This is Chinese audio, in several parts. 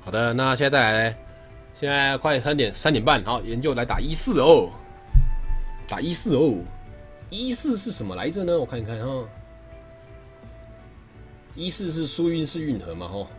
好的，那现在再来，现在快3点半，好，研究来打142，打142，1是什么来着呢？我看一看哈，14是苏运是运河嘛哈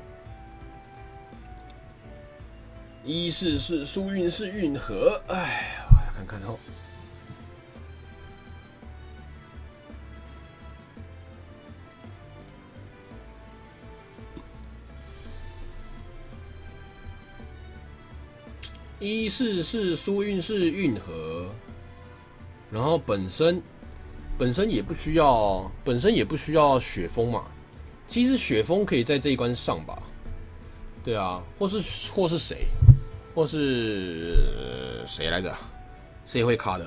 ，14是苏运是运河，哎，我来看看哈。14是苏运是运河，然后本身也不需要雪峰嘛。其实雪峰可以在这一关上吧？对啊，或是谁，或是谁来着？谁会卡的？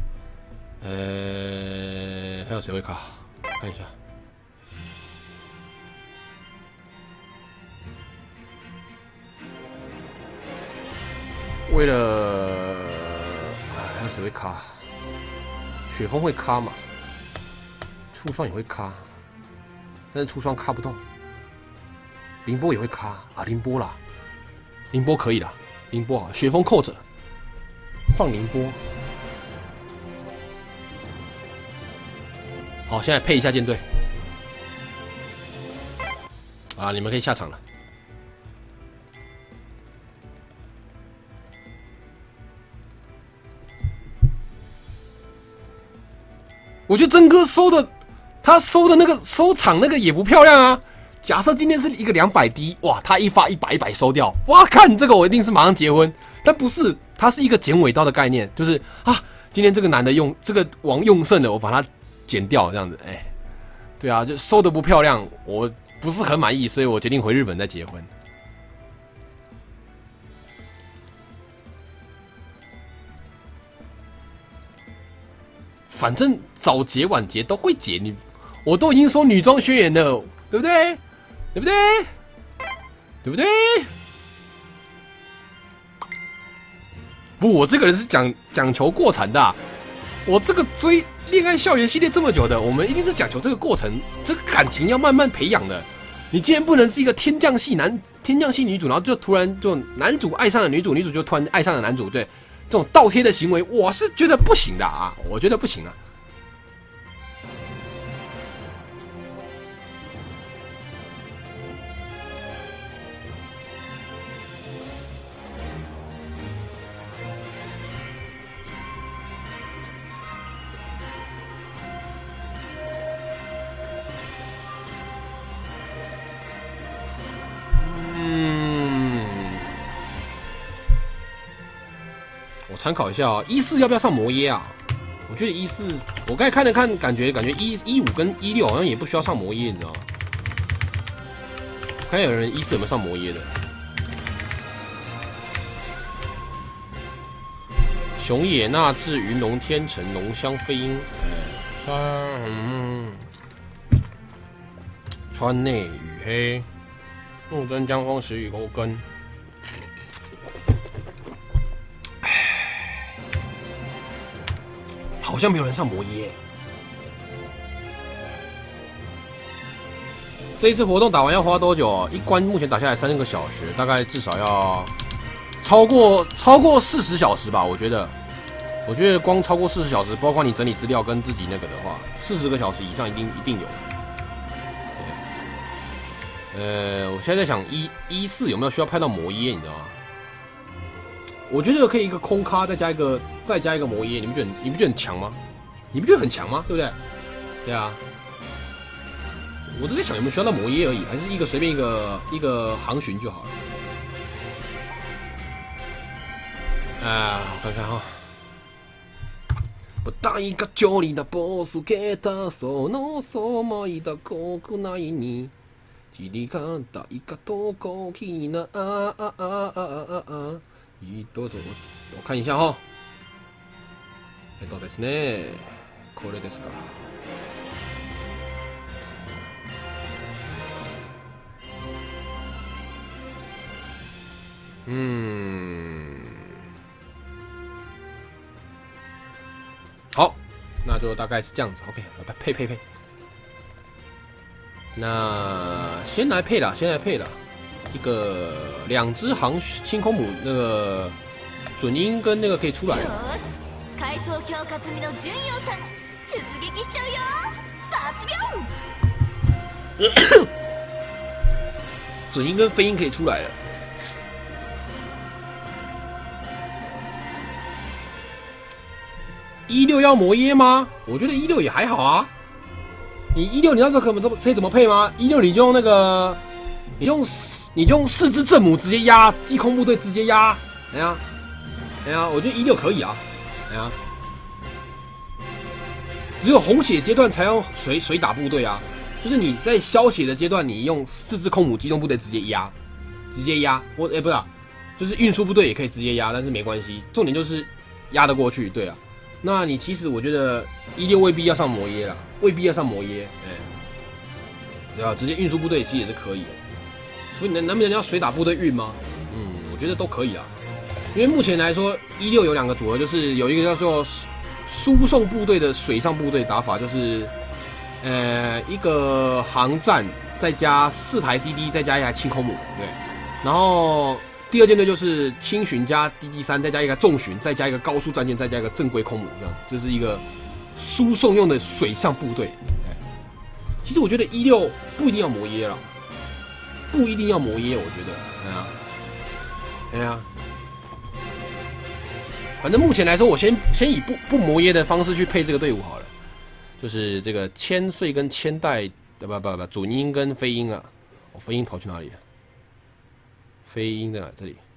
还有谁会卡？看一下。为了还有谁会卡？雪峰会卡嘛？出双也会卡，但是出双卡不动。凌波也会卡啊，凌波啦，凌波可以啦，凌波好，雪峰扣着，放凌波。好，现在配一下舰队。啊，你们可以下场了。我觉得真哥他收的那个收场那个也不漂亮啊。假设今天是一个200滴，哇，他一发100收掉，哇，看这个我一定是马上结婚。但不是，它是一个剪尾刀的概念，就是啊，今天这个男的用这个王用剩了，我把它剪掉，这样子，哎，对啊，就收的不漂亮，我不是很满意，所以我决定回日本再结婚。反正早结晚结都会结，我都已经说女装宣言了，对不对？对不对？对不对？不，我这个人是讲求过程的、啊，我这个追恋爱校园系列这么久的，我们一定是讲求这个过程，这个感情要慢慢培养的。你今天不能是一个天降系女主，然后就突然就男主爱上了女主，女主就突然爱上了男主，对。这种倒贴的行为，我是觉得不行的啊！我觉得不行啊。参考一下啊，14要不要上魔耶啊？我觉得14，我刚才看了看，感觉15跟16好像也不需要上魔耶，你知道吗？看有人14有没有上魔耶的？熊野那智云龙天成龙香飞鹰，川内雨黑，木真江风石雨勾根。好像没有人上魔耶。这一次活动打完要花多久？一关目前打下来3个小时，大概至少要超过40小时吧。我觉得光超过40小时，包括你整理资料跟自己那个的话，40个小时以上一定有。我现在在想14有没有需要拍到魔耶，你知道吗？我觉得可以一个空咖再加一个魔耶，你不觉得很强吗？你不觉得很强吗？对不对？对啊，我都在想有没有需要到魔耶而已，还是一个随便一个航巡就好了。我看看哈。大がジョリなボスケタその思いだ国内に地理が大がとこきな我看一下哈，ですね。これですか。好，那就大概是这样子。OK， 配。那先来配了， 一个2只航清空母那个准鹰跟那个可以出来了。 改装強化済みの純陽さん出撃しちゃうよ。発表。 准鹰跟飞鹰可以出来了。16要魔耶吗？我觉得16也还好啊。你16你知道可以怎么配吗？16你就用那个，你就用4只正母直接压击空部队直接压，哎呀，我觉得16可以啊，哎呀，只有红血阶段才用水打部队啊，就是你在消血的阶段，你用4只空母机动部队直接压，不是啊，就是运输部队也可以直接压，但是没关系，重点就是压得过去，对啊。那你其实我觉得16未必要上魔耶啦，对吧？直接运输部队其实也是可以的，所以难不成要水打部队运吗？我觉得都可以啊，因为目前来说16有2个组合，就是有一个叫做输送部队的水上部队打法，就是一个航战再加4台 DD 再加1台轻空母，对，然后。第2舰队就是轻巡加 DD3， 再加一个重巡，再加一个高速战舰，再加一个正规空母，这样，这是一个输送用的水上部队。其实我觉得16不一定要魔耶了，我觉得，哎呀，反正目前来说，我先以不魔耶的方式去配这个队伍好了，就是这个千岁跟千代，不，准鹰跟飞鹰啊，飞鹰跑去哪里了？飞鹰在哪？这里。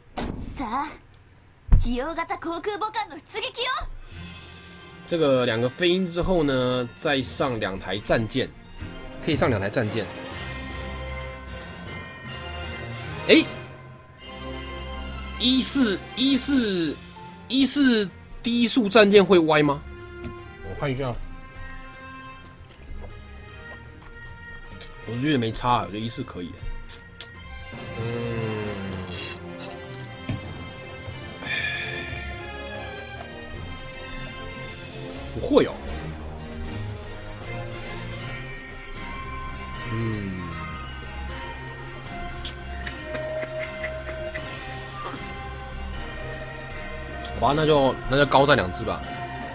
这个2个飞鹰之后呢，再上2台战舰，可以上2台战舰。14低速战舰会歪吗？我看一下。我是觉得没差，我觉得14可以。不会哦。好吧，那就高战2只吧。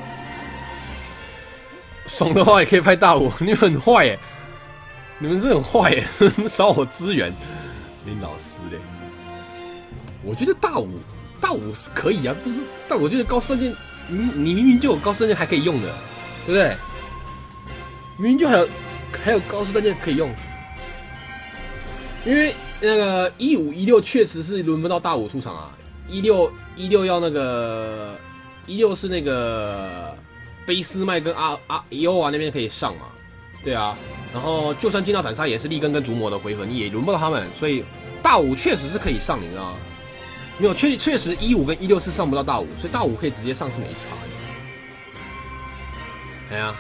爽的话也可以派大5，你们很坏耶，你们是很坏耶，少我资源，林老师嘞。我觉得大5是可以啊，不是？但我觉得高射箭。你明明就有高射箭还可以用的，对不对？明明就还有高速战舰可以用，因为那个15、16确实是轮不到大5出场啊。16要那个16是那个卑斯麦跟伊欧瓦那边可以上嘛，对啊。然后就算进到斩杀也是利根跟竹魔的回合，你也轮不到他们，所以大5确实是可以上，你知道吗？没有，确实15跟16是上不到大5，所以大5可以直接上是没差的。哎呀，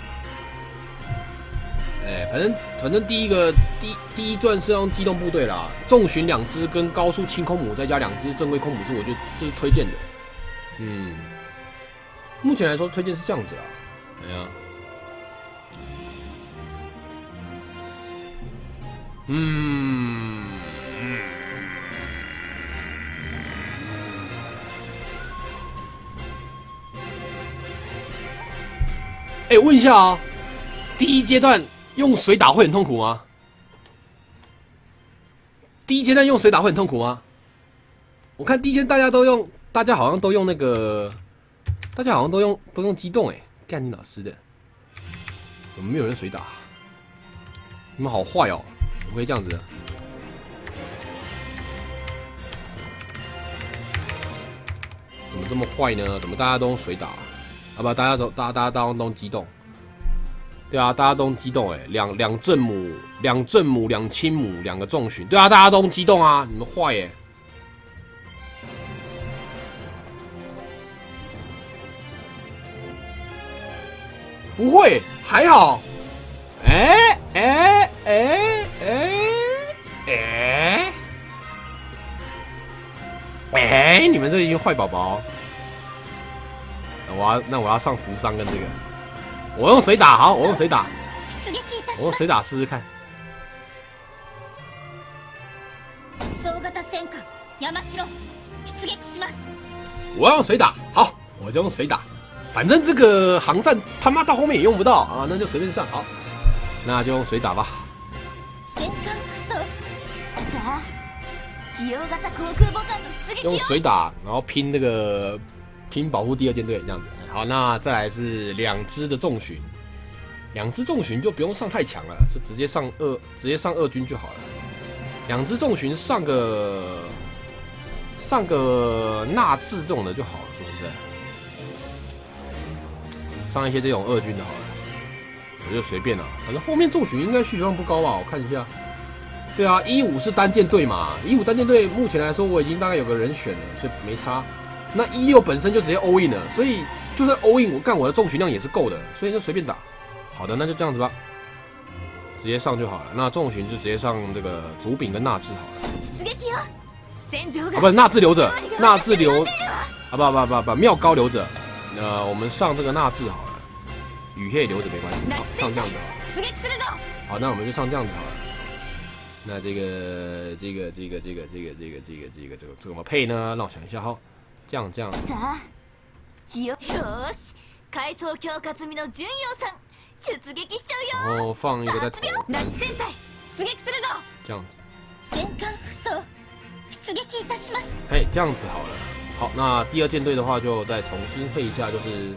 反正第一段是用机动部队啦，重巡2只跟高速轻空母，再加2只正规空母，我觉得这是推荐的。目前来说推荐是这样子啦。哎呀，问一下啊，第一阶段用水打会很痛苦吗？我看第一阶大家好像都用那个，大家好像都用机动干你老师的，怎么没有人水打？你们好坏哦，怎么会这样子的？怎么这么坏呢？怎么大家都用水打？不，大家都用机动。对啊，大家都用机动两正母、2轻母、2个重巡。对啊，大家都用机动啊！你们坏不会，还好。你们这一群坏宝宝。那我要上扶桑跟这个。我用水打，好，我用水打试试看。 型戦艦山城出撃します。 我要用水打，好，我就用水打。反正这个航战他妈到后面也用不到啊，那就随便上。好，那就用水打吧。 戦艦不走。さあ、機用型航空母艦の出撃用よ。 水打，然后拼这个拼保护第二舰队这样子。好，那再来是2支的重巡，2支重巡就不用上太强了，就直接上2军就好了。2支重巡上个纳智这种的就好了，是不是？上一些这种2军的好了，我就随便了。反正后面重巡应该需求量不高吧？我看一下。对啊，15是单舰队嘛，15单舰队目前来说我已经大概有个人选了，所以没差。那16本身就直接 all in 了，所以就算 all in 我我的重巡量也是够的，所以就随便打。好的，那就这样子吧，直接上就好了。那重巡就直接上这个竹饼跟纳智好了。啊，不是纳智留着，纳智留啊不，妙高留着。我们上这个纳智好了，羽黑留着没关系，好，上这样子好了。好，那我们就上这样子好了。那这个怎么配呢？让我想一下哈，这样。 よし、改装強化済みの巡洋艦出撃しちゃうよ。 然后放一个在头， ナチ戦隊出撃するぞ。 这样子。 戦艦不走，出撃いたします。 哎，这样子好了。好，那第2舰队的话就再重新配一下，就是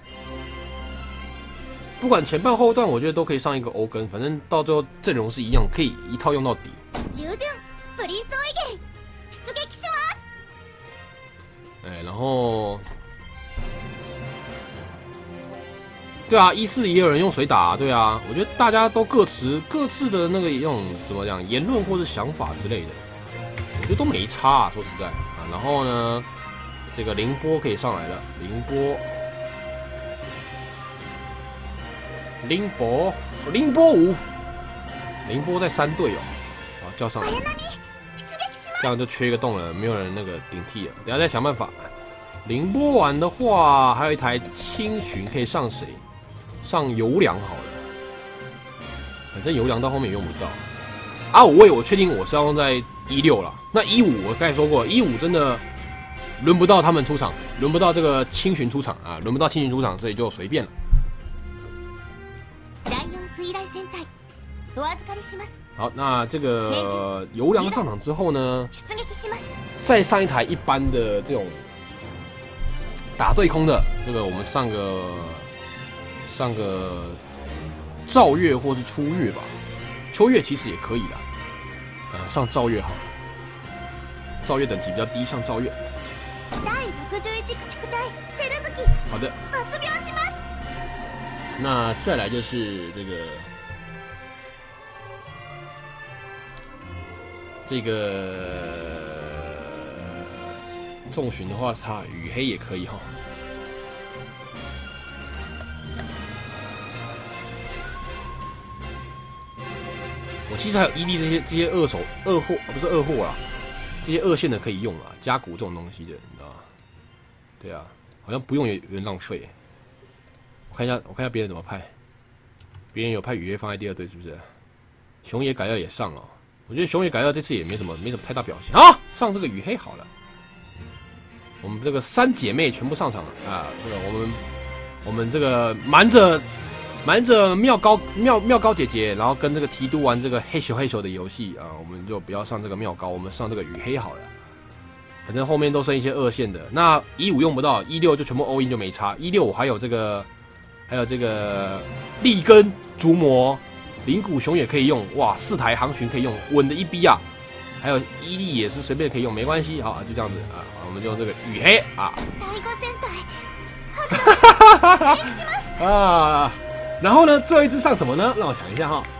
不管前半后段，我觉得都可以上一个欧根，反正到最后阵容是一样，可以一套用到底。 従順プリンスオイゲン出撃します。 哎，然后，对啊，14也有人用水打，对啊，我觉得大家都各持各自的那个种怎么讲言论或是想法之类的，我觉得都没差啊，说实在啊。然后呢，这个凌波可以上来了，凌波5，凌波在3队哦，啊，叫上来，这样就缺一个洞了，没有人那个顶替了，等下再想办法。凌波完的话，还有一台轻巡可以上谁？上游良好了，反正游良到后面也用不到。5位我确定我是要用在16了，那15我刚才说过，15真的轮不到他们出场，轮不到这个轻巡出场啊，轮不到轻巡出场，所以就随便了。好，那这个游良上场之后呢，再上一台一般的这种打对空的，这个我们上个赵月或是初月吧，秋月其实也可以的，上赵月好了，赵月等级比较低，上赵月。好的，那再来就是这个重巡的话，它羽黑也可以哈。我其实还有伊利这些二货，不是二货啦，这些2线的可以用啦，加骨这种东西的，你知道吗？对啊，好像不用也有点浪费。我看一下别人怎么派，别人有派羽黑放在第2队是不是？熊野改药也上了。我觉得熊野改药这次也没什么太大表现啊，上这个羽黑好了。我们这个3姐妹全部上场了啊！这个我们这个瞒着妙高姐姐，然后跟这个提督玩这个黑手的游戏啊，我们就不要上这个妙高，我们上这个羽黑好了。反正后面都剩一些2线的，那15用不到，16就全部 all in 就没差。16我还有这个利根竹魔。灵骨熊也可以用，哇，4台航巡可以用，稳的一逼啊！还有伊利也是随便可以用，没关系，好，就这样子啊，我们就用这个羽黑啊，啊，然后呢，最后一支上什么呢？让我想一下哈，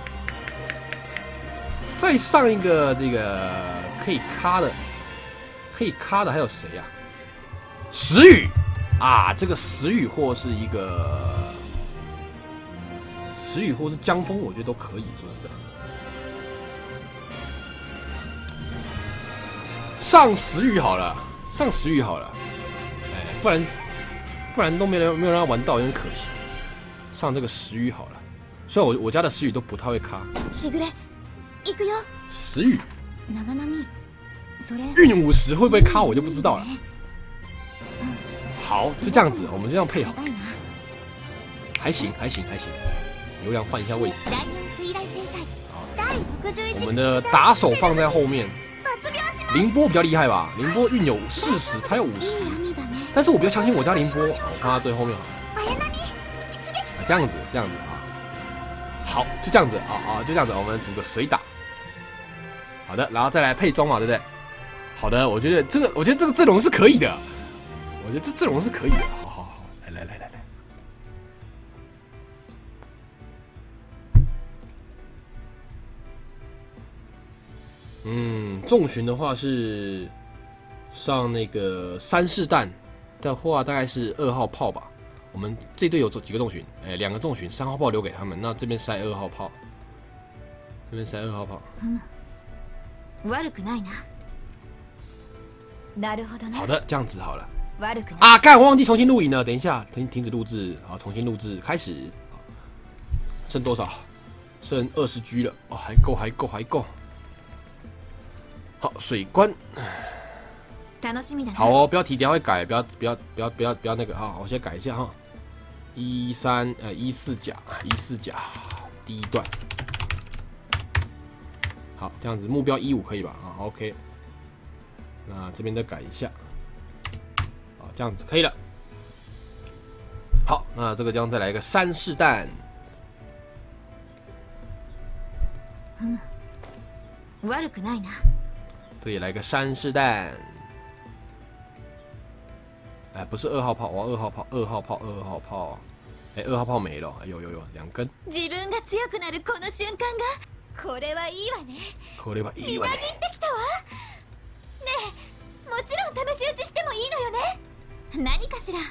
再上一个这个可以咖的还有谁啊？石宇啊，这个石宇或是一个。石宇或是江风，我觉得都可以，说实在。上石宇好了，哎，不然都没有让他玩到，有点可惜。上这个石宇好了，虽然我家的石宇都不太会卡。石宇， 运50会不会卡我就不知道了。好，就这样子，我们就这样配好，还行。流量换一下位置。我们的打手放在后面。凌波比较厉害吧？凌波运有40，他有50，但是我比较相信我家凌波，我放他最后面好了。这样子啊，好，就这样子就这样子，我们组个水打。好的，然后再来配装嘛，对不对？好的，我觉得这个阵容是可以的，我觉得这阵容是可以的。好，来。重巡的话是上那个3式弹的话，大概是2号炮吧。我们这队有几个重巡？2个重巡，3号炮留给他们。那这边塞2号炮，这边塞2号炮。好的，这样子好了。啊，干，我忘记重新录影了。等一下，停止录制，好，重新录制，开始。剩多少？剩20G 了。哦，还够。好，水关。好哦，不要提，等下会改，不要那个啊！我先改一下哈。14甲第一段。好，这样子目标15可以吧？啊 ，OK。那这边再改一下。好，这样子可以了。好，那这个地方再来一个3式弹。这也来个3式弹。不是2号炮，我要2号炮。2号炮没了，有2根。 自分が強くなるこの瞬間が、これはいいわね。 これはいいわね。 みなぎってきたわ。ねえ、もちろん試し撃ちしてもいいのよね。何かしら。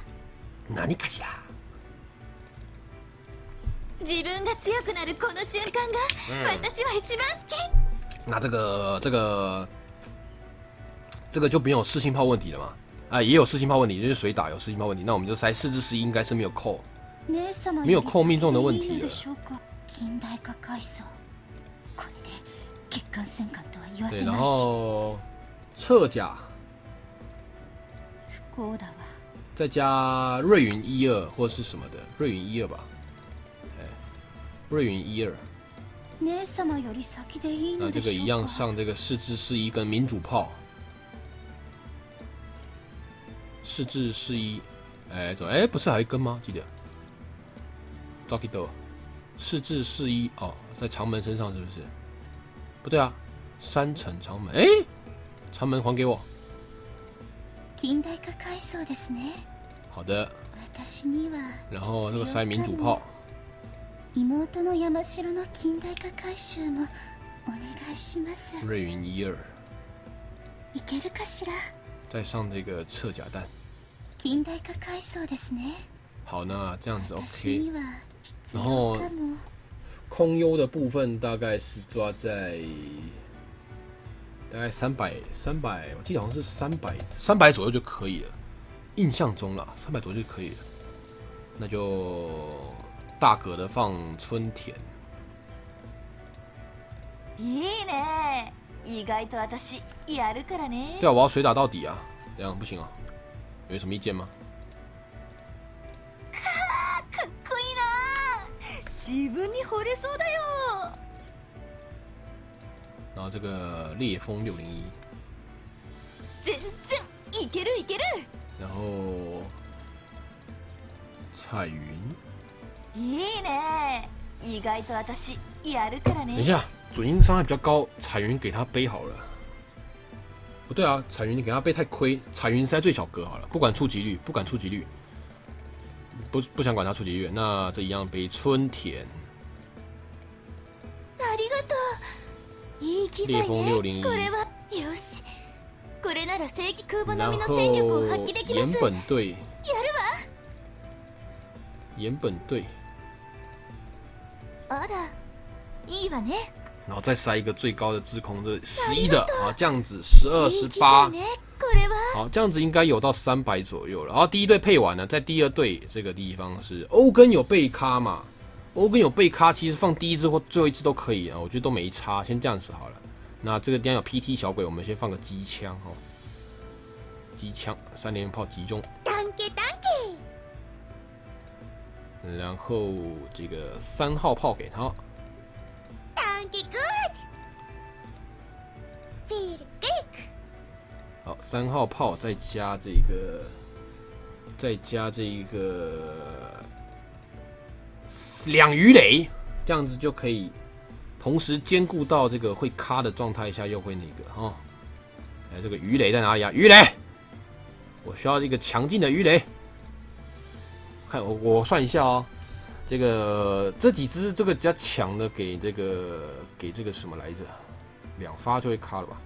自分が強くなるこの瞬間が、私は一番好き。 那这个就没有4星炮问题了嘛？也有4星炮问题，就是水打有4星炮问题。那我们就塞4至11，应该是没有扣命中的问题了。对，然后侧甲，再加瑞云12或是什么的，瑞云12吧，瑞云12。那这个一样上这个4至41跟民主炮。4至41，不是还有一根吗？记得 ，Dokido， 4至41哦，在长门身上是不是？不对啊，3层长门，长门还给我。好的。然后那个塞民主炮。瑞云12。再上这个侧甲弹。好，那这样子 OK。然后空优的部分大概是抓在大概300，我记得好像是300左右就可以了，印象中啦，300左右就可以了。那就大格的放春田。 いいね。意外と私やるからね。 对啊，我要水打到底啊，这样不行啊？有什么意见吗？ かっこいいな。自分に惚れそうだよ。 然后这个烈风601， 全然いける。 然后彩云， いいね。意外と私やるからね。 等一下，准英伤害比较高，彩云给他背好了。不对啊，彩云你给他背太亏，彩云塞最小格好了，不管触及率，不想管他触及率。那这一样背春田。 ありがとう。いい機材ね。これはよし。これなら正規空母並みの戦力を発揮できます。 岩本队。 やるわ。 岩本队。 あら、いいわね。 然后再塞一个最高的制空的11的啊，这样子12、18，好，这样子应该有到300左右了。然后第一队配完了，在第二队这个地方是欧根有备咖嘛？欧根有备咖，其实放第一支或最后一支都可以啊，我觉得都没差，先这样子好了。 那这个地方有 PT 小鬼，我们先放个机枪哈，机枪3连炮击中，然后这个3号炮给他，好，3号炮再加这个2鱼雷，这样子就可以同时兼顾到这个会卡的状态下，又会那个哈。哎，这个鱼雷在哪里啊？鱼雷，我需要一个强劲的鱼雷。看我算一下哦，这几只这个比较强的给这个什么来着？2发就会卡了吧？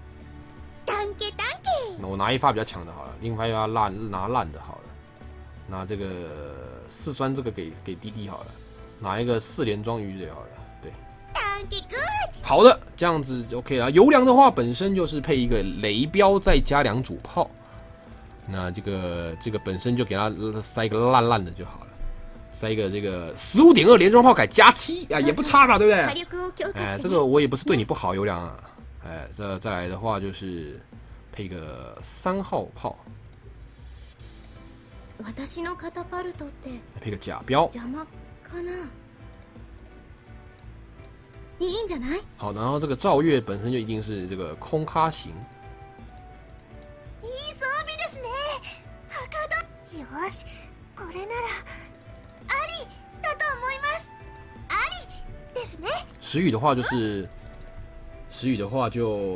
那我拿1发比较强的好了，另外一发拿烂的好了。拿这个4酸这个给弟弟好了，拿一个4连装鱼雷好了。对，好的，这样子就 OK 了。油梁的话，本身就是配一个雷标，再加2主炮。那这个本身就给它塞一个烂烂的就好了，塞一个这个15.2连装炮改加7啊，也不差吧，对不对？哎，这个我也不是对你不好，油梁啊。哎，这再来的话就是配个3号炮，配个假标。好，然后这个照月本身就一定是这个空卡型。 よし、これならありだと思います。ありですね。 石宇的话就是石宇的话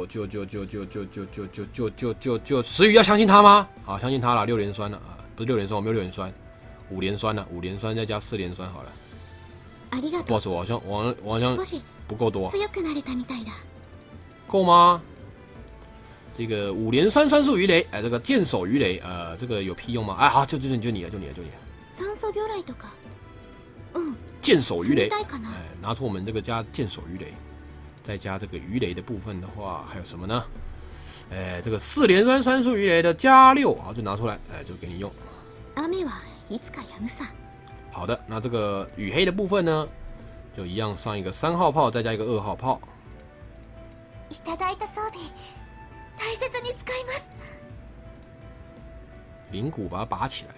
石宇要相信他吗？好，相信他了，6连酸了啊，不是6连酸，我没有6连酸，5连酸了，5连酸再加4连酸好了。不好意思，我好像不够多，够吗？这个5连酸酸素鱼雷，哎，这个剑手鱼雷，这个有屁用吗？哎，好，就你了。剑手鱼雷，哎，拿出我们这个加剑手鱼雷，再加这个鱼雷的部分的话，还有什么呢？哎，这个4连酸酸素鱼雷的加6，好，就拿出来，哎，就给你用。好的，那这个羽黑的部分呢，就一样上一个3号炮，再加一个2号炮。铃鼓把它拔起来。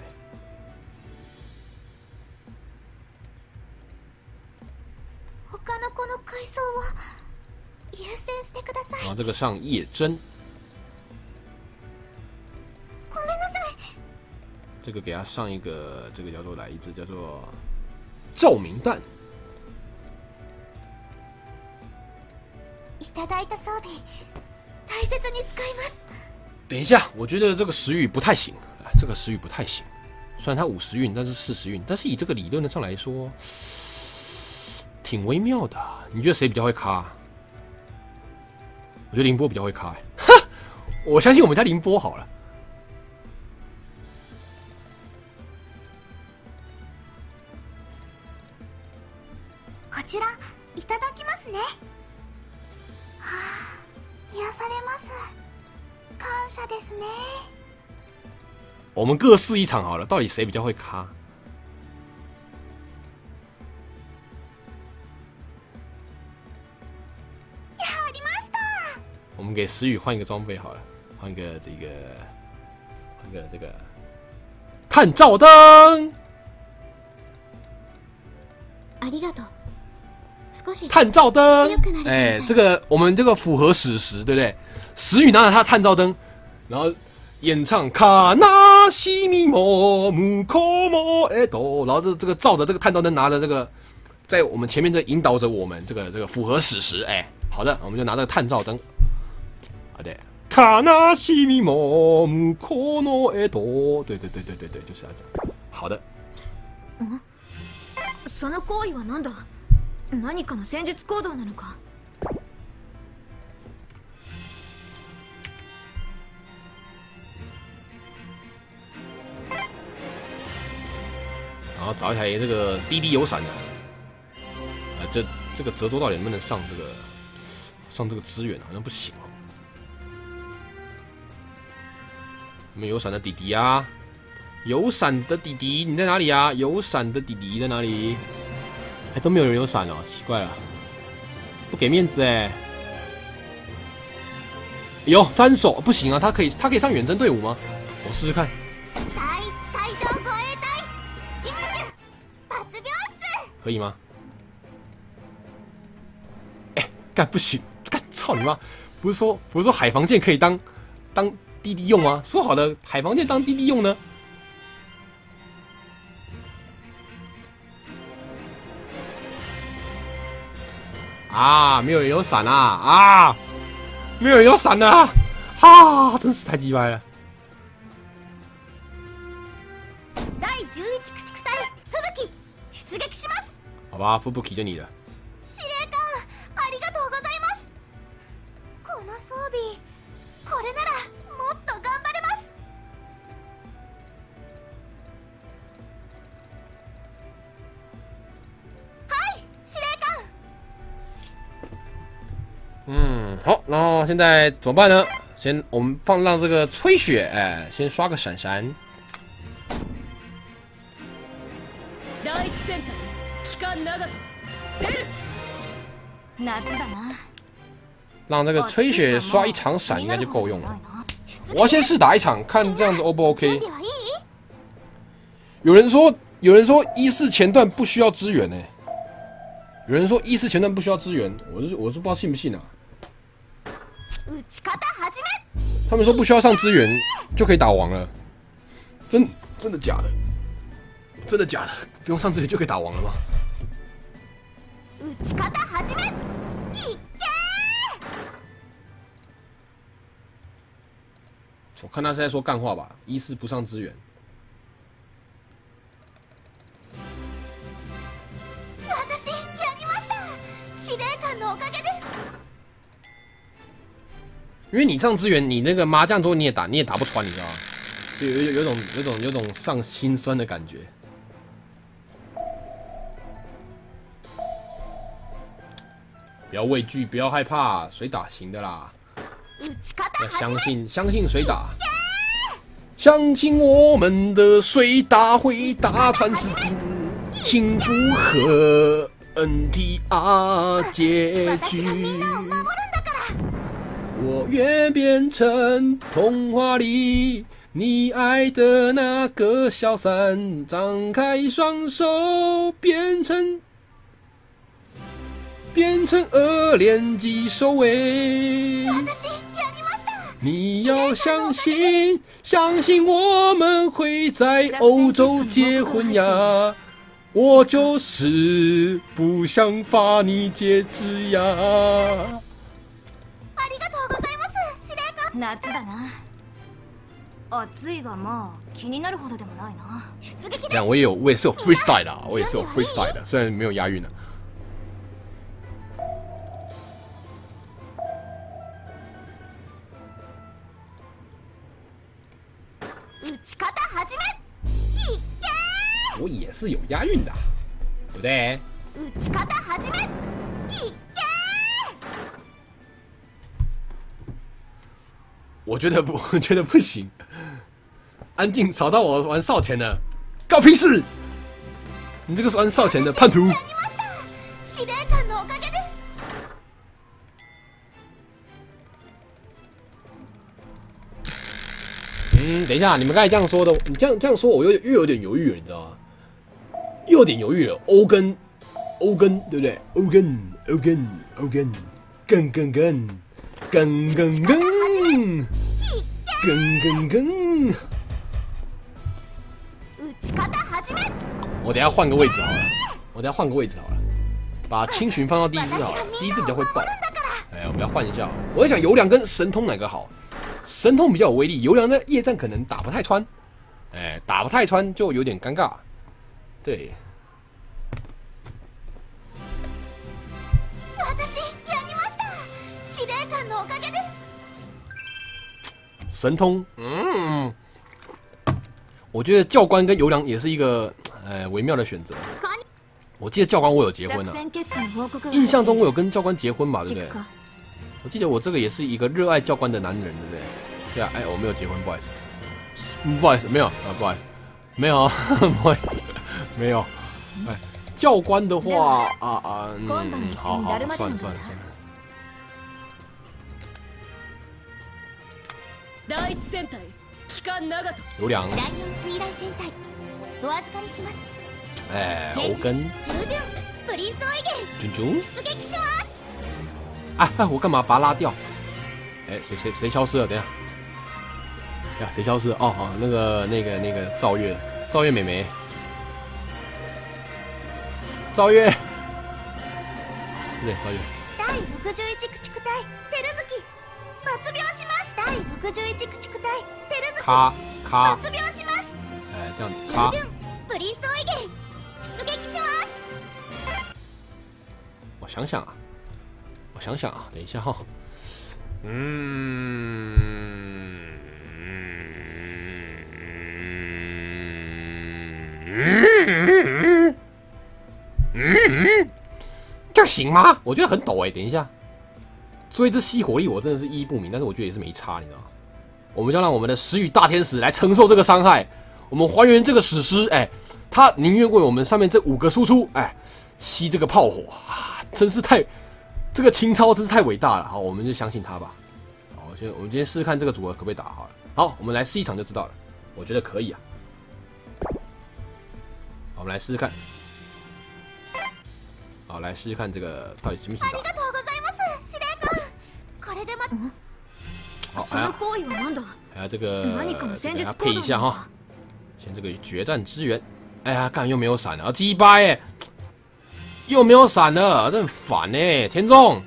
然后这个上夜针。这个给它上一个，这个叫做哪一只？叫做照明弹。等一下，我觉得这个石宇不太行，这个石宇不太行。虽然它50运，但是40运，但是以这个理论上来说，挺微妙的。你觉得谁比较会卡？我觉得凌波比较会卡。我相信我们家凌波好了。 こちらいただきますね。はあ、癒されます。感謝ですね。 我们各试一场好了，到底谁比较会卡？ やりました。 我们给石宇换一个装备好了，换一个这个探照灯。 ありがとう。 探照灯，哎，这个我们这个符合史实，对不对？石宇拿着他的探照灯，然后演唱卡纳西米莫姆科莫埃多，然后这个照着这个探照灯，拿着这个在我们前面这引导着我们，这个符合史实，哎，好的，我们就拿这个探照灯，啊对，卡纳西米莫姆科诺埃多，对，就是要这样，好的。 その行為は何だ？何かの戦術行動なのか？ 然后找一台这个滴滴有闪的，这个泽州到底能不能上这个资源？好像不行哦。我们有闪的弟弟啊，有闪的弟弟你在哪里啊？有闪的弟弟在哪里？还都没有人有闪哦，奇怪了，不给面子哎。 有单手不行啊，他可以上远征队伍吗？我试试看。可以吗？哎，干不行，干操你妈！不是说海防舰可以当滴滴用吗？说好的海防舰当滴滴用呢？啊，没有人有闪啊！啊，没有人有闪啊！啊，真是太鸡掰了。好吧，吹雪就你了。 司令官、ありがとうございます。この装備、これならもっと頑張れます。はい、司令官。 嗯，好，然后现在怎么办呢？先我们让这个吹雪，哎，先刷个闪闪。让这个吹雪刷一场闪应该就够用了。我要先试打一场，看这样子 O 不 OK？ 有人说1-4前段不需要支援呢、欸。有人说1-4前段不需要支援，我是不知道信不信啊。他们说不需要上支援就可以打王了，真的假的？真的假的？不用上支援就可以打王了吗？我看他是在说干话吧，1-4不上支援。因为你上支援，你那个麻将桌你也打不穿，你知道吗？就有种上心酸的感觉。不要畏惧，不要害怕，水打行的啦。要相信水打，相信我们的水打会打穿死请符合 NTR 结局。我愿变成童话里你爱的那个小伞，张开双手变成恶连击收尾。你要相信我们会在欧洲结婚呀！我就是不想罚你戒指呀！ 夏だな。暑いがまあ気になるほどでもないな。出撃这样我也是有 freestyle 的，我也是有 freestyle 的，虽然没有押韵的。我也是有押韵的，对不对？我觉得不行。安静，吵到我玩少前了，告屁事！你这个是玩少前的叛徒。等一下，你们刚才这样说的，你这样说，我又有点犹豫了，你知道吗？又有点犹豫了。欧根，对不对？欧根，更。我等一下换个位置好了，把轻巡放到第一只好了，第一只比较会爆。哎，我们要换一下。我在想油良跟神通哪个好？神通比较有威力，油良的夜战可能打不太穿。哎，打不太穿就有点尴尬。对。神通，我觉得教官跟油良也是一个微妙的选择。我记得教官我有结婚了，印象中我有跟教官结婚吧，对不对？我记得我这个也是一个热爱教官的男人，对不对？对啊，哎，我没有结婚，不好意思，没有啊，不好意思，没有，不好意思，没有。哎，教官的话好，算了。 有两。 第4水雷戦隊お預かりします。 哎，欧根。 従順プリンスオイゲン。 君。 出撃します。 哎，我干嘛把他拉掉？哎，谁消失了？等一下。呀，谁消失了？哦，那个赵月妹妹。赵月。对，赵月。 第61駆逐隊テルズキ発表します。第61駆逐隊テルズキ咔発表します。 哎，这样子。 従順プリンスオイゲン出撃します。 我想想啊，等一下哈。这样行吗？我觉得很陡哎、等一下，追这吸火力我真的是意义不明，但是我觉得也是没差，你知道吗？我们就让我们的石羽大天使来承受这个伤害，我们还原这个史诗，哎，他宁愿为我们上面这5个输出，哎，吸这个炮火啊，真是太，这个情操真是太伟大了。好，我们就相信他吧。好，我们今天试试看这个组合可不可以打好了。好，我们来试一场就知道了，我觉得可以啊。好，我们来试试看。好，来试试看这个到底行不行打。 ありがとうございます、司令官。これで好， その行為は何だ？ 还有这个， 何かの戦術配一下哈。先这个决战支援。哎呀，干又没有闪了，鸡掰哎，又没有闪了，这很烦哎，田中。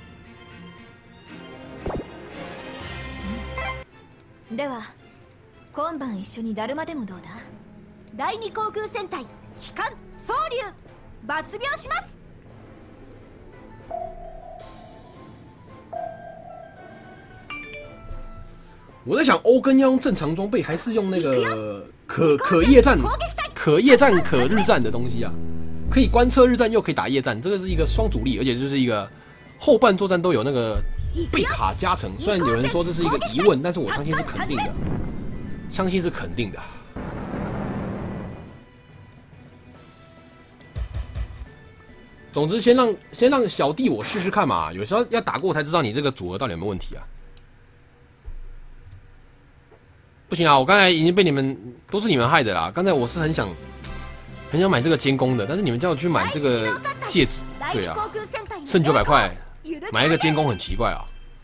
では、今晩一緒にダルマでもどうだ？第2航空戦隊機関総流抜病します。 我在想，欧根要用正常装备，还是用那个可夜战、可日战的东西啊？可以观测日战，又可以打夜战，这个是一个双主力，而且就是一个后半作战都有那个贝卡加成。虽然有人说这是一个疑问，但是我相信是肯定的，相信是肯定的。总之，先让小弟我试试看嘛，有时候要打过才知道你这个组合到底有没有问题啊。不行啊！我刚才已经被你们都是你们害的啦。刚才我是很想买这个监工的，但是你们叫我去买这个戒指，对啊，剩900块买一个监工很奇怪啊。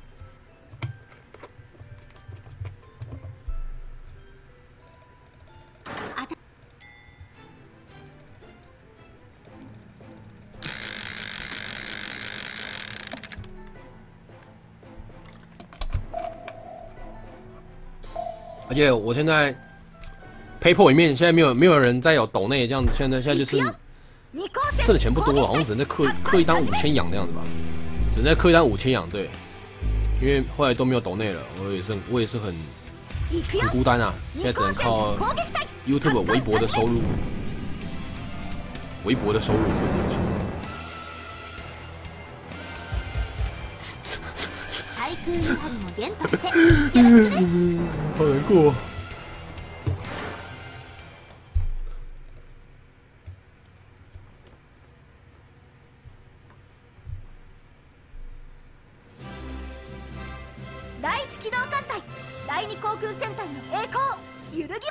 而且我现在 PayPal 里面现在没有人再有抖内这样子，现在就是剩的钱不多了，好像只能再刻一单5000养的样子吧，只能再刻一单5000养，对，因为后来都没有抖内了，我也是很孤单啊，现在只能靠 YouTube 微薄的收入，好难过。 第1機動艦隊第2航空戦隊の栄光揺るぎま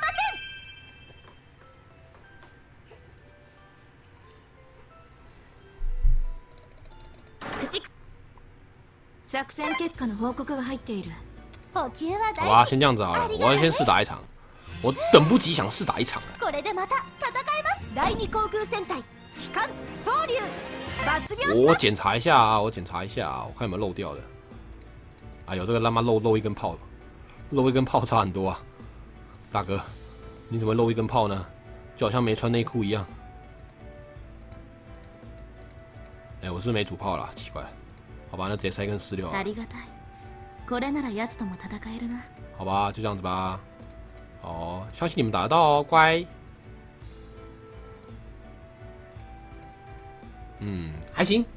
せん。駆逐作戦結果の報告が入っている。補給は大事。 好吧，先这样子好了，我要先试打一场，我等不及想试打一场了。 これでまた戦います。第2航空戦隊機関総流抜病します。 我检查一下啊，我看有没有漏掉的。哎呦，这个他妈漏一根炮，漏一根炮差很多啊！大哥，你怎么漏一根炮呢？就好像没穿内裤一样。哎，我是没主炮啦，奇怪。好吧，那直接塞根46啊。好吧，就这样子吧。哦，相信你们打得到哦，乖。还行。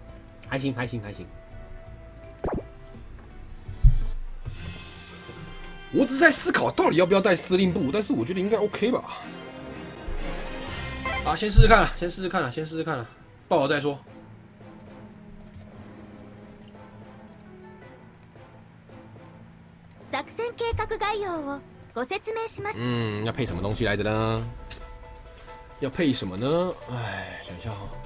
我只是在思考到底要不要带司令部，但是我觉得应该 OK 吧。啊，先试试看了，报好再说。 作戦計画が概要をご説明します。 要配什么东西来着呢？要配什么呢？哎，想一下哈。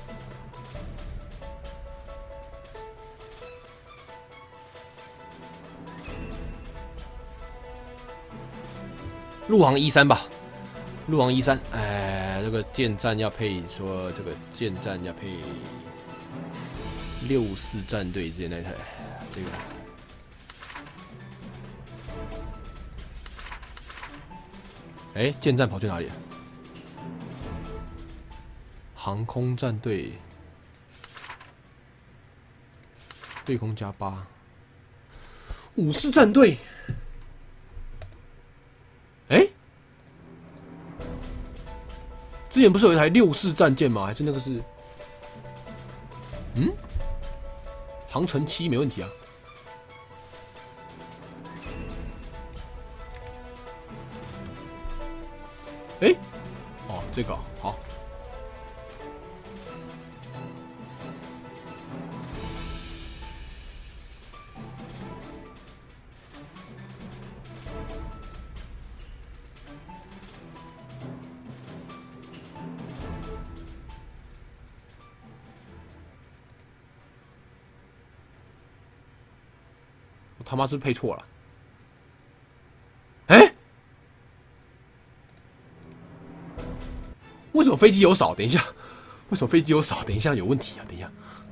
陆航13吧，陆航13，哎，这个舰战要配说这个舰战要配64战队之前那台，这个。哎，舰战跑去哪里了？航空战队，对空加8，武士战队。哎，之前不是有一台64战舰吗？还是那个是？航程7没问题啊。哎，哦，这个好。我他妈是不是配错了？哎，为什么飞机有少？等一下，为什么飞机有少？等一下有问题啊！等一下，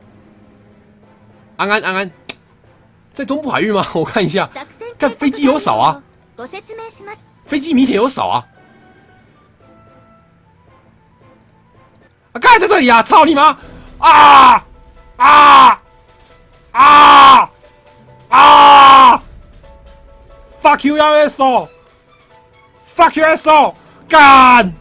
安安，在中部海域吗？我看一下，看飞机有少啊，飞机明显有少啊！啊，刚才在这里啊！操你妈！啊！Fuck you, asshole! Fuck you, asshole! 干！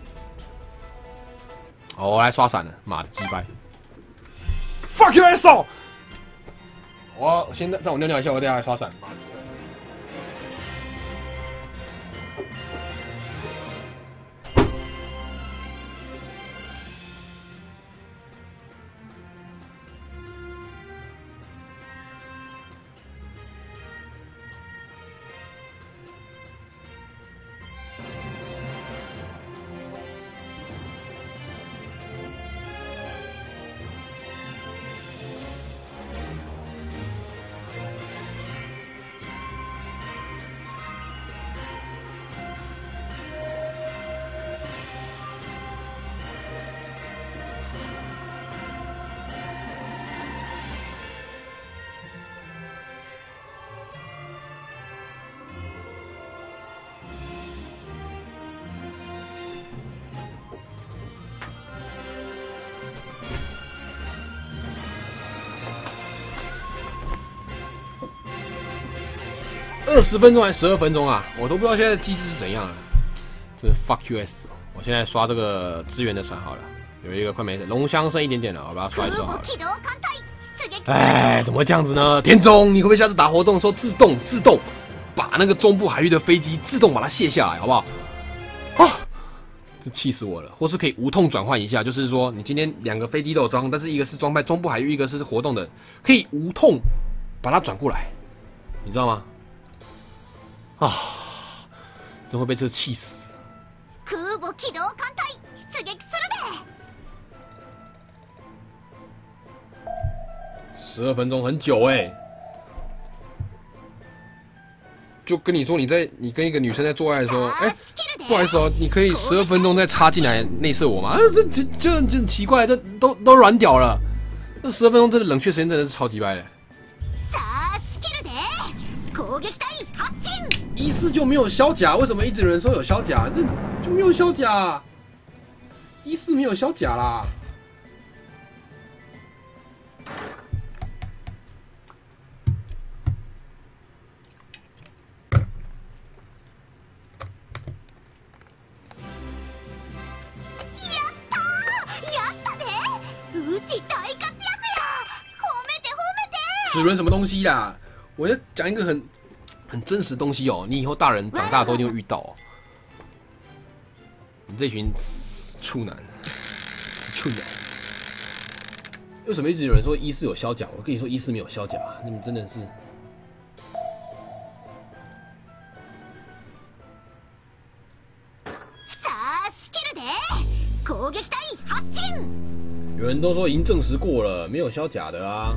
哦，我来刷伞了，妈的鸡掰 ！Fuck you, asshole! 我先让我尿尿一下，我等下来刷伞。妈的！20分钟还是12分钟啊？我都不知道现在的机制是怎样了。这是 fuck US！ 我现在刷这个支援的伞好了，有一个快没事，龙香剩一点点了，我把它刷一刷好了。哎，怎么会这样子呢？田中，你会不会下次打活动的时候自动把那个中部海域的飞机自动把它卸下来，好不好？啊，这气死我了！或是可以无痛转换一下，就是说你今天2个飞机都有装，但是一个是装在中部海域，一个是活动的，可以无痛把它转过来，你知道吗？啊，真会被这气死！12分钟很久哎，就跟你说你跟一个女生在做爱的时候，哎，不好意思哦，你可以12分钟再插进来内射我吗？这很奇怪，这都软屌了，这12分钟真的冷却时间真的是超级掰的。14就没有消甲，为什么一直有人说有消甲？这就没有消甲，14没有消甲啦。齿轮什么东西啦？我要讲一个很真实的东西哦，你以后大人长大都一定会遇到哦。你这群处男，为什么一直有人说14有消甲？我跟你说14没有消甲，你们真的是攻撃隊発進。 有人都说已经证实过了，没有消甲的啊。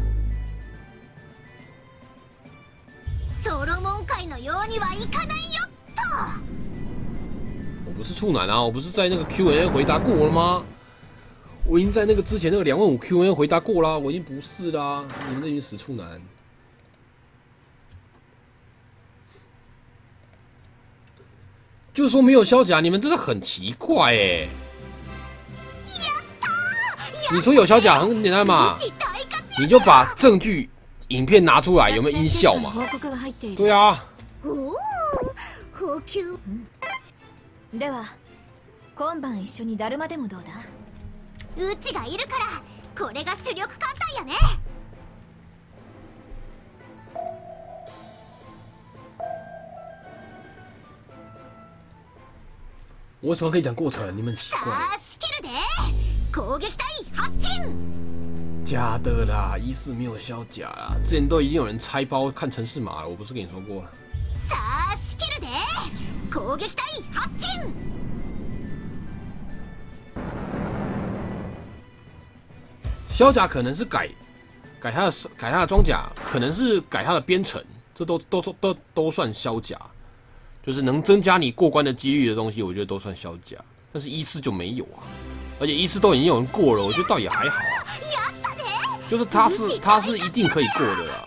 ソロモン界のようにはいかないよっと。 我不是处男啊，我不是在那个 Q&A 回答过了吗？我已经在那个之前那个25000 Q&A 回答过啦，我已经不是啦，你们这群死处男。就是说没有消甲，你们真的很奇怪哎。你说有消甲很简单嘛，你就把证据、影片拿出来，有没有音效嘛？对啊。 補給。では、今晩一緒にだるまでもどうだ？うちがいるから、これが主力艦隊やね。 我为什么可以讲过程？你们奇怪。 さあ、仕切るで。攻撃隊発進。 假的啦，14没有消甲啦，之前都已经有人拆包看城市码了，我不是跟你说过？ さあ、仕切るで。攻撃隊発進。 消甲可能是改他的装甲，可能是改他的编程，这都算消甲，就是能增加你过关的几率的东西，我觉得都算消甲。但是14就没有啊，而且14都已经有人过了，我觉得倒也还好啊。就是他是一定可以过的啦。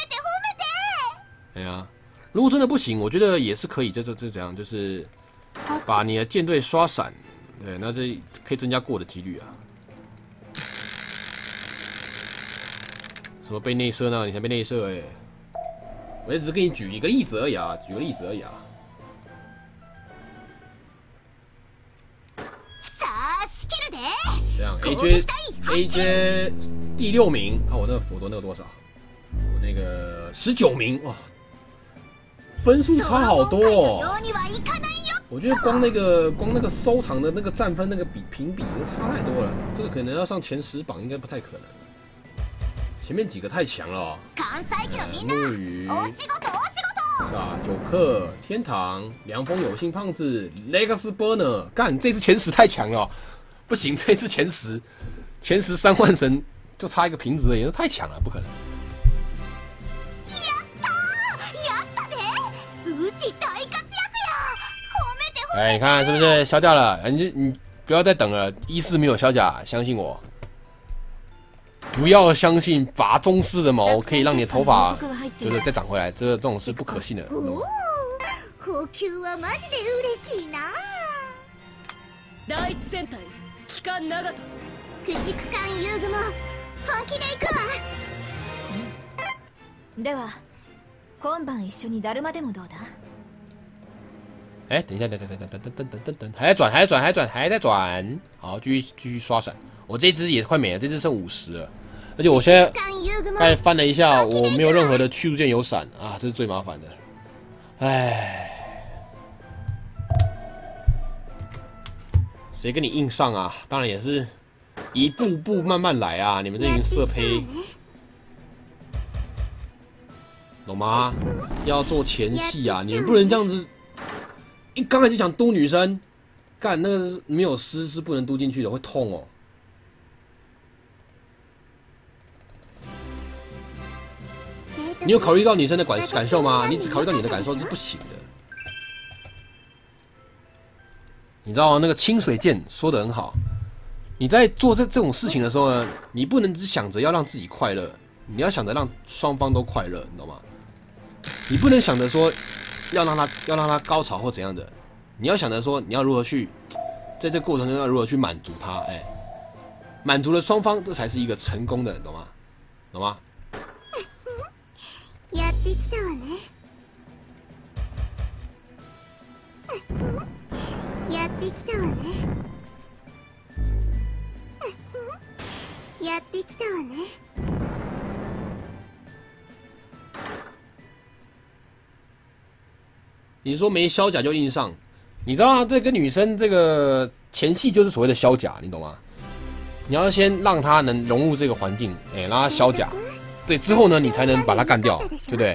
哎呀，如果真的不行，我觉得也是可以，这怎样，就是把你的舰队刷闪，对，那这可以增加过的几率啊。什么被内射呢？你才被内射哎！我也只是给你举一个例子而已啊，举个例子而已啊。这样 AJ 第6名啊，我那个佛多那个多少？我那个19名哇，分数差好多哦。我觉得光那个收藏的那个战分那个评比都差太多了，这个可能要上前10榜应该不太可能。前面几个太强了哦。木鱼、是啊，九克、天堂、凉风有幸胖子、Legacy Burner， 干，这次前10太强了哦，不行，这次前10 3万神就差一个瓶子而已，太强了，不可能。哎，你看是不是消掉了？你不要再等了，14没有消甲，相信我。不要相信拔中式的毛可以让你的头发就是再长回来，这种是不可信的。 補給はマジで嬉しいな。 第一戦隊機関長門。 駆逐艦遊具も本気で行くわ。では、今晩一緒にだるまでもどうだ？ 哎，等一下，等，还在转，好，继续刷闪。我这只也快没了，这只剩50了，而且我现在刚翻了一下，我没有任何的驱逐舰有闪啊，这是最麻烦的。哎，谁跟你硬上啊？当然也是一步步慢慢来啊，你们这群色胚，懂吗？要做前戏啊，你们不能这样子。一刚才就想嘟女生，干那个没有丝是不能嘟进去的，会痛哦。你有考虑到女生的感受吗？你只考虑到你的感受是不行的。你知道那个清水剑说得很好，你在做这种事情的时候呢，你不能只想着要让自己快乐，你要想着让双方都快乐，你懂吗？你不能想着说要让他高潮或怎样的，你要想着说你要如何去在这过程中要如何去满足他，哎，满足了双方，这才是一个成功的，懂吗？懂吗？ やってきたわね。やってきたわね。やってきたわね。 你说没消甲就硬上，你知道吗？这跟女生这个前戏就是所谓的消甲，你懂吗？你要先让她能融入这个环境，哎，让她消甲。对，之后呢，你才能把它干掉，对不对？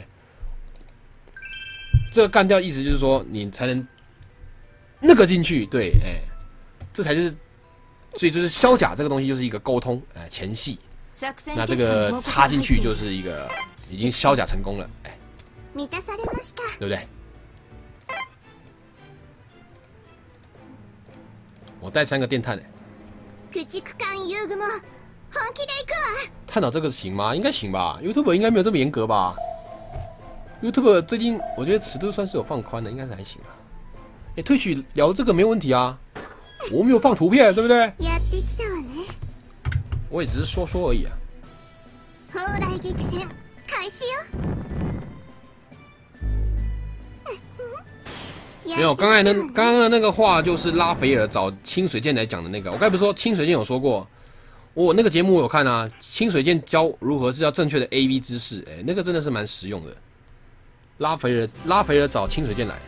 这个干掉意思就是说，你才能那个进去，对，哎， 这才是，所以就是消甲这个东西就是一个沟通，前戏。那这个插进去就是一个已经消甲成功了，对不对？我带3个电探探讨这个行吗？应该行吧 ？YouTube 应该没有这么严格吧 ？YouTube 最近我觉得尺度算是有放宽的，应该是还行吧。退取聊这个没有问题啊，我没有放图片，对不对？我也只是说说而已啊。没有，刚刚的那个话就是拉斐尔找清水剑来讲的那个。我刚才不是说清水剑有说过，我那个节目我有看啊，清水剑教如何是要正确的 AV 姿势，那个真的是蛮实用的。拉斐尔找清水剑来，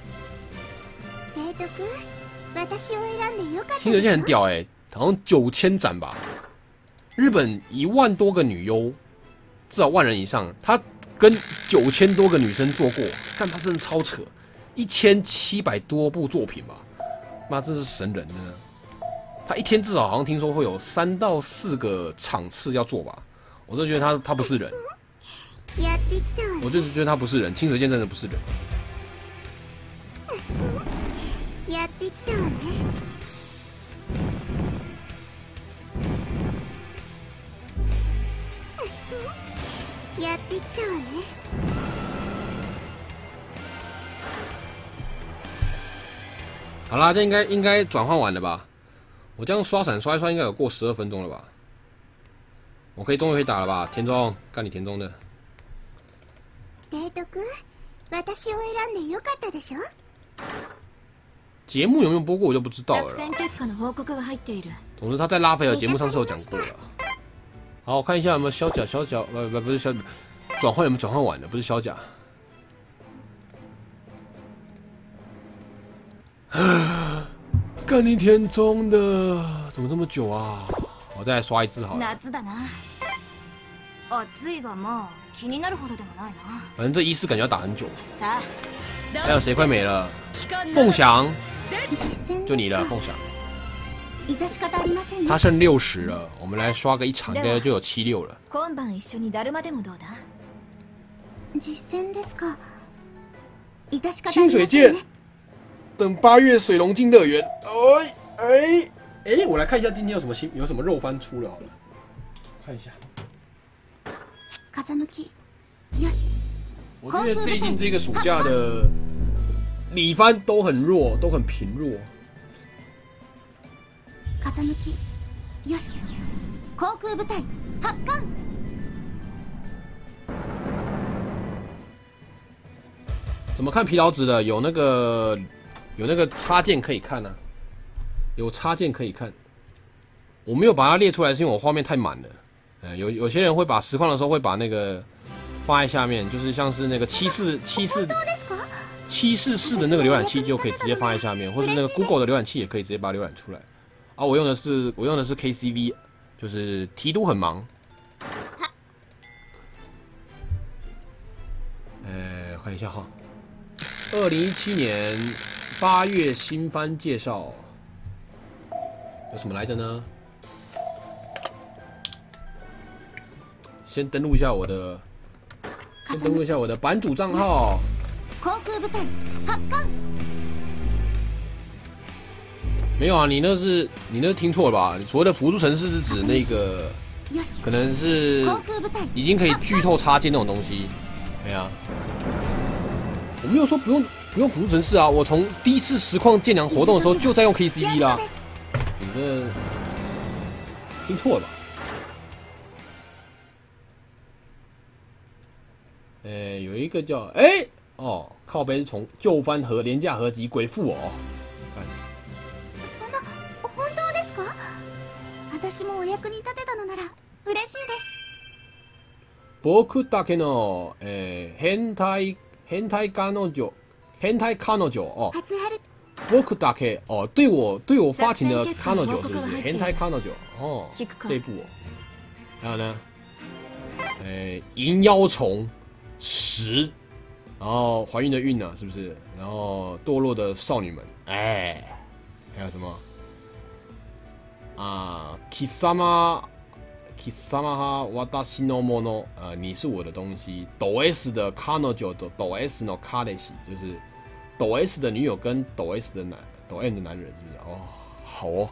清水剑很屌好像9000斩吧，日本1万多个女优，至少1万人以上，他跟9000多个女生做过，但他真的超扯。1700多部作品吧，妈，真是神人呢！他一天至少好像听说会有3到4个场次要做吧，我就觉得他不是人，我就是觉得他不是人，清水剑真的不是人。好啦，这应该转换完了吧？我这样刷闪刷一刷，应该有过12分钟了吧？我终于可以打了吧？田中，干你田中的。节目有没有播过我就不知道了啦。总之他在拉斐尔节目上是有讲过的。好，我看一下有没有消甲，不是消甲，转换有没有转换完的？不是消甲。干你田中的，怎么这么久啊？我再来刷一次好了。反正这仪式感觉要打很久。还有谁快没了？凤翔，就你了，凤翔。他剩60了，我们来刷个1场，应该就有7、6了。清水剑。等8月水龙镜乐园，我来看一下今天有什么肉番出了好了，看一下。我觉得最近这个暑假的里番都很弱，都很贫弱。怎么看疲劳值的？有那个插件可以看啊，有插件可以看。我没有把它列出来，是因为我画面太满了。有些人会把实况的时候会把那个放在下面，就是像是那个744的那个浏览器就可以直接放在下面，或是那个 Google 的浏览器也可以直接把它浏览出来。啊，我用的是 KCV， 就是提督很忙。看一下哈，2017年8月新番介绍有什么来着呢？先登录一下我的版主账号。没有啊，你那是听错了吧？所谓的辅助程式是指那个，可能是已经可以剧透插件那种东西。对啊，我没有说不用辅助程式啊，我从第一次实况建良活动的时候就在用 KCV 啦。你这听错了吧？有一个叫靠背是从旧番和廉价合集鬼父哦。僕だけの変態彼女哦，僕だけ哦，对我发情的彼女是不是？変態彼女哦，这一部哦。还有呢，银妖虫10，然后怀孕的孕啊，是不是？然后堕落的少女们，还有什么？ Kisama 哈私のもの，你是我的东西。抖 S 的 Kanojo 的抖 S no Kadeshi 就是抖 S 的女友跟抖 M 的男人，是不是？哦，好哦。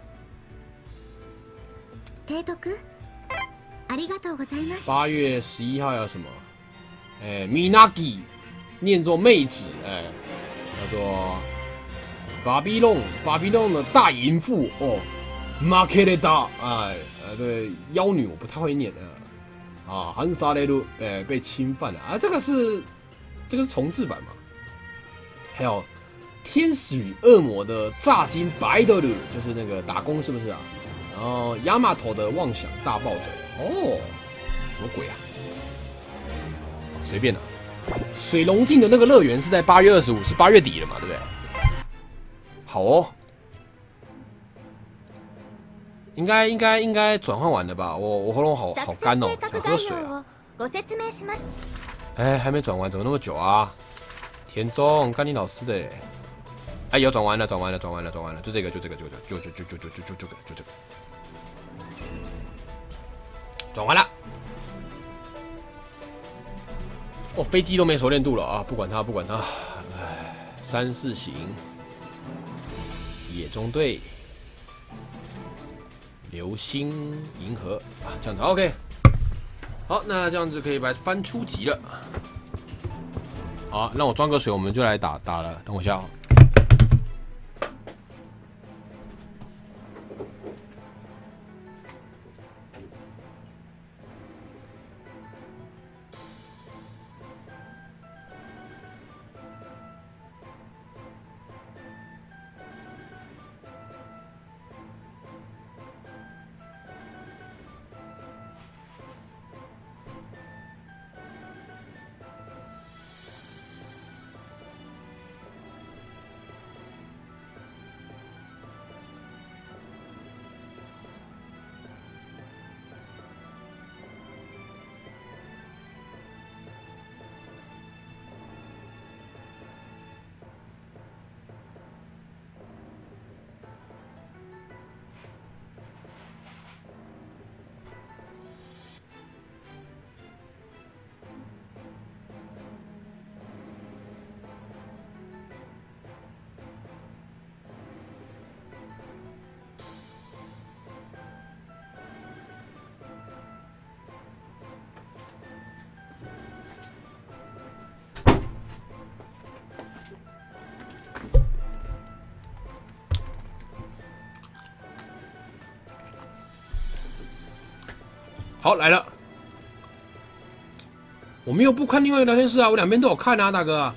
提督，ありがとうございます。 8月11号要什么？Minagi 念作妹子，叫做巴比龙的大淫妇哦。Makereta 对，妖女我不太会念汉萨雷鲁被侵犯了这个是重制版嘛？还有天使与恶魔的炸金白德鲁，就是那个打工是不是啊？然后亚马头的妄想大暴走哦，什么鬼啊？随便啦。水龙镜的那个乐园是在8月25，是8月底了嘛，对不对？好哦。应该转换完了吧？我喉咙好干哦，想喝水啊。还没转完，怎么那么久啊？田中，干你老师的！有转完了，就这个，转完了。飞机都没熟练度了啊！不管它。3、4型，野中队。流星银河这样子 OK， 好，那这样子可以把它翻初级了。好，让我装个水，我们就来打了。等我一下。好，来了。我没有不看另外一个聊天室啊，我两边都有看啊，大哥。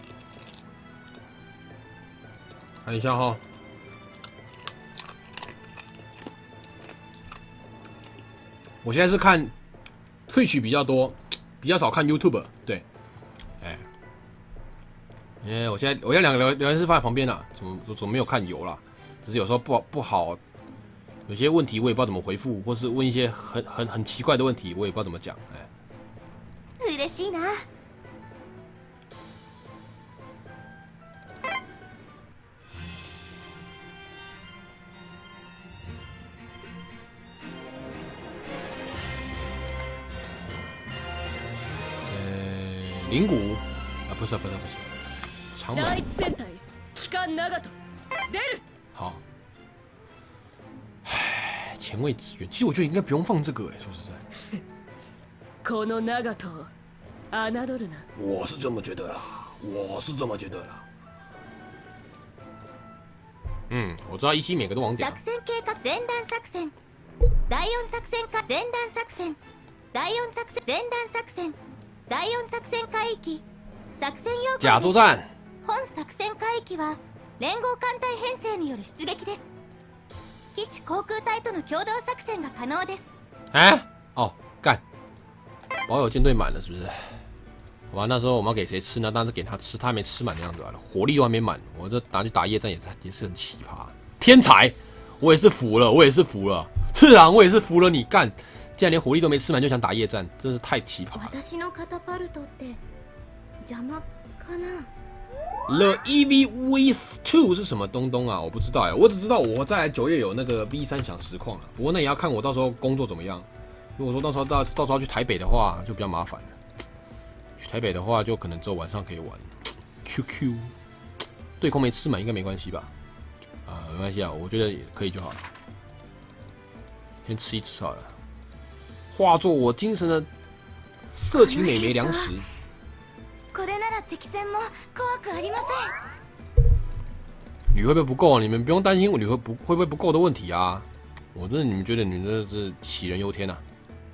看一下哈。我现在是看Twitch比较多，比较少看 YouTube。对，我现在两个聊天室放在旁边了，怎么没有看油啦？只是有时候不好。有些问题我也不知道怎么回复，或是问一些很奇怪的问题，我也不知道怎么讲。 嬉しいな。 灵谷不是，长门。好。前卫支援，其实我觉得应该不用放这个说实在。我是这么觉得啦，我知道17每个都往点。 作戦計画前段作戦、第4作戦か前段作戦、第4作戦前段作戦、第4作戦海域、作戦要甲作战。 本作戦海域は連合艦隊編成による出撃です。基地航空隊との共同作戦が可能です。 干，保有舰队满了是不是？好吧，那时候我们要给谁吃呢？当然是给他吃，他还没吃满的样子了，火力都还没满，我就拿去打夜战也是很奇葩。天才，我也是服了。次郎，我也是服了你干，竟然连火力都没吃满就想打夜战，真是太奇葩了。 私のカタパルトって邪魔かな？ The EV with 2是什么东东啊？我不知道哎，我只知道我在9月有那个 V3享实况了。不过那也要看我到时候工作怎么样。如果说到时候要去台北的话，就比较麻烦了。去台北的话，就可能只有晚上可以玩。QQ 对空没吃满应该没关系吧？没关系啊，我觉得也可以就好了。先吃一吃好了，化作我精神的色情美眉粮食。铝会不会不够？你们不用担心铝会不会不够的问题啊！我真的，你们觉得你们这是杞人忧天啊！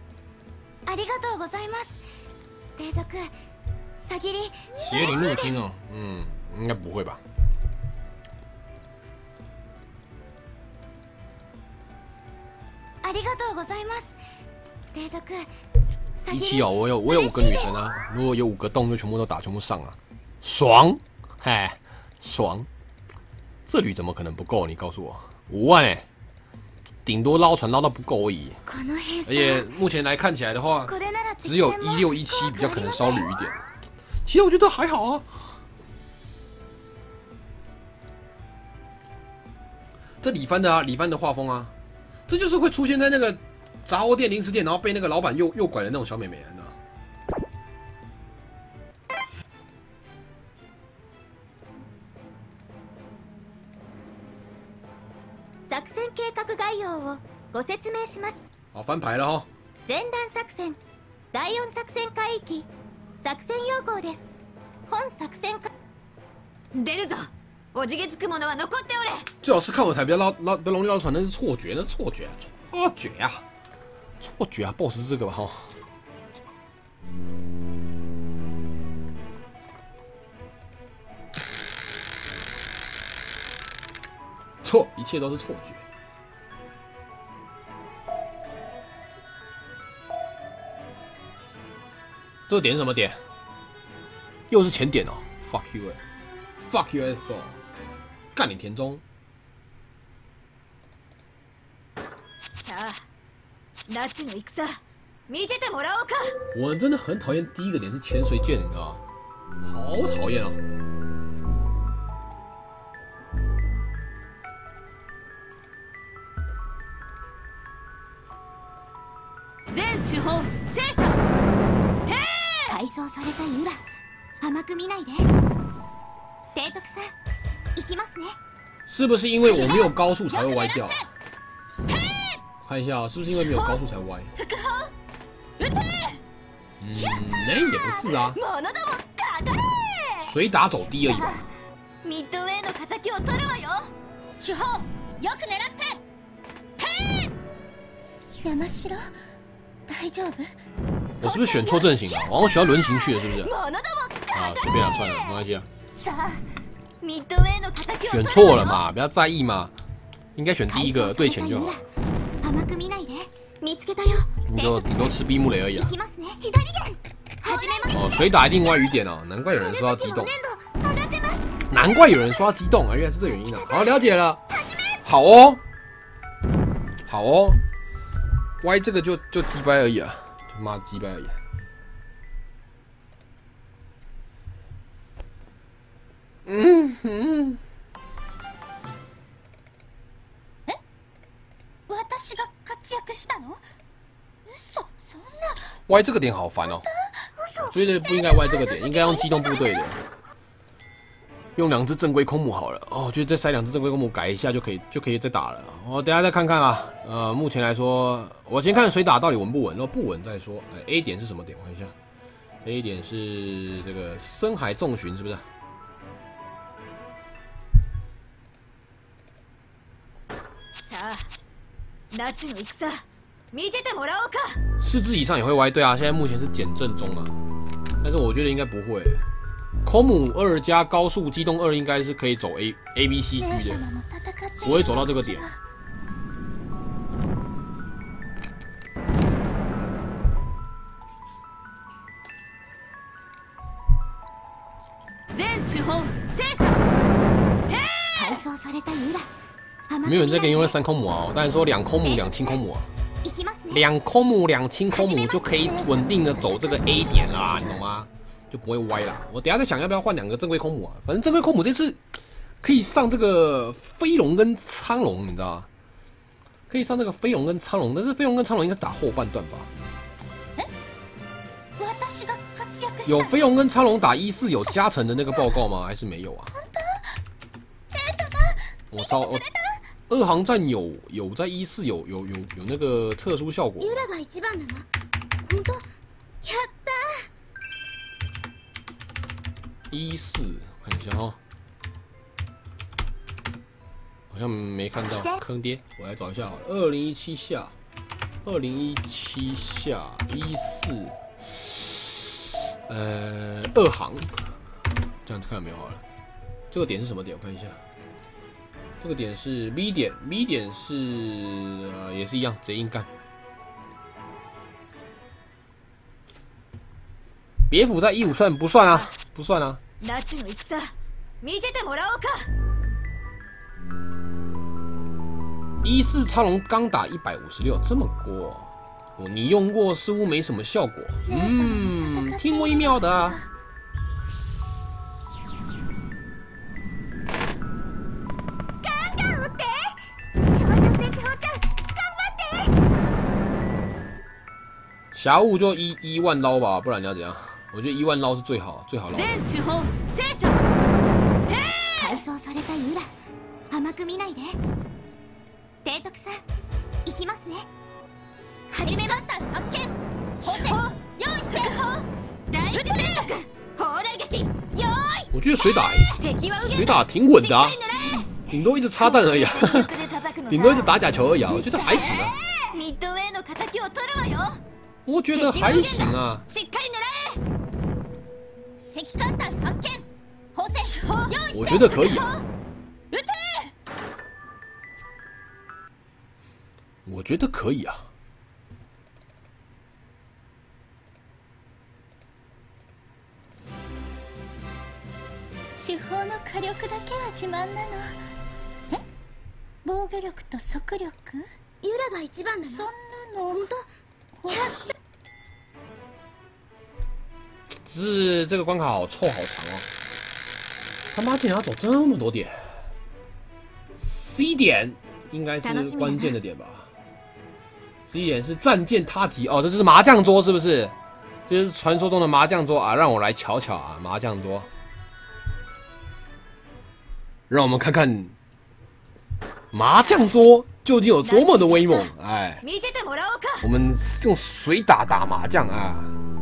邪灵入侵哦，应该不会吧？17哦，我有5个女神啊，如果有5个洞就全部都打，全部上啊，爽！嘿，爽！这铝怎么可能不够？你告诉我，5万哎，顶多捞船捞到不够而已。而且目前来看起来的话，只有16、17比较可能烧铝一点。其实我觉得还好啊。这李帆的画风啊，这就是会出现在那个杂货店、零食店，然后被那个老板诱拐的那种小美眉，你知道吗？ 作戦計画概要をご説明します。 好，翻牌了哈。 前段作戦、第4作戦海域、作戦要項です。本作戦出るぞ。おじけつくものは残っておれ。 最好是看我台不要容易捞船，那是错觉，错觉啊 ！BOSS 是这个吧哈。错，一切都是错觉。这个点是什么点？又是前点哦 ！Fuck you ！Fuck you so！ 干你田中！ さあ、ナチの戦、見ててもらおうか。 我真的很讨厌第一个点是潜水舰，你知道吗？好讨厌啊！ 全手法聖書改装されたユラ、甘く見ないで。提督さん、行きますね。 是不是因为我没有高速才会歪掉啊？看一下、是不是因为没有高速才歪？也不是啊。水打走低而已吧。 ミッドウェイの敵を取るわよ。 手法よく狙って山城、大丈夫？ 我是不是选错阵型了？我好像选到轮型去了，是不是？啊，随便了，算了，没关系啊。选错了嘛，不要在意嘛，应该选第一个对前就好。你就顶多吃闭目雷而已啊。哦，水打一定歪雨点哦，难怪有人说要激动，难怪有人说要激动啊，原来是这原因啊。好，了解了。好哦，好哦，歪这个就击败而已啊，他妈击败而已。 私が活躍したの？嘘、そんな。 歪这个点好烦哦，我觉得不应该歪这个点，应该用机动部队的，用2只正规空母好了。哦，我觉得再塞2只正规空母改一下就可以再打了。我等一下再看看啊。目前来说，我先看水打到底稳不稳，如果不稳再说。A 点是什么点？我看一下 ，A 点是这个深海重巡，是不是？4只以上也会歪，对啊，现在目前是减震中啊，但是我觉得应该不会。空母2加高速机动2应该是可以走 ABC 区的，不会走到这个点。没有人在跟你用3空母啊，我当然说2空母2轻空母啊，2空母2轻空母就可以稳定的走这个 A 点啦，你懂吗？ 就不会歪啦。我等一下再想要不要换2个正规空母啊，反正正规空母这次可以上这个飞龙跟苍龙，你知道吗？可以上这个飞龙跟苍龙，但是飞龙跟苍龙应该打后半段吧？有飞龙跟苍龙打1-4有加成的那个报告吗？还是没有啊？我操！2航战有在1-4有那个特殊效果。1-4看一下哦，好像没看到坑爹，我来找一下好了。2017下，2017下1-4，2航，这样子看有没有好了。这个点是什么点？我看一下。这个点是 B 点 ，B 点是也是一样，贼硬干。别府在1-5算不算啊？不算啊。1-4苍龙刚打156，这么过，你用过似乎没什么效果。挺微妙的啊。侠物就1万捞吧，不然你要怎样？我觉得1万捞是最好捞的。 改装されたユラ、甘く見ないで。提督さん、行きますね。始めます。発見。用意して。第一戦略、砲雷撃。用意。 我觉得水打挺稳的啊，顶多一直插弹而已啊，顶多一直打假球而已啊，我觉得还行啊。 ミッドウェイの敵を取るわよ。 我觉得还行啊。我觉得可以啊。我觉得可以啊。 手法の火力だけは自慢なの。え？防御力と速力？ユラが一番なの？そんなの。本当？ 是这个关卡好臭好长哦！他妈竟然要走这么多点 ，C 点应该是关键的点吧 ？C 点是战舰踏题哦，这是麻将桌是不是？这就是传说中的麻将桌啊！让我来瞧瞧啊，麻将桌，让我们看看麻将桌究竟有多么的威猛！哎，我们用水打麻将啊！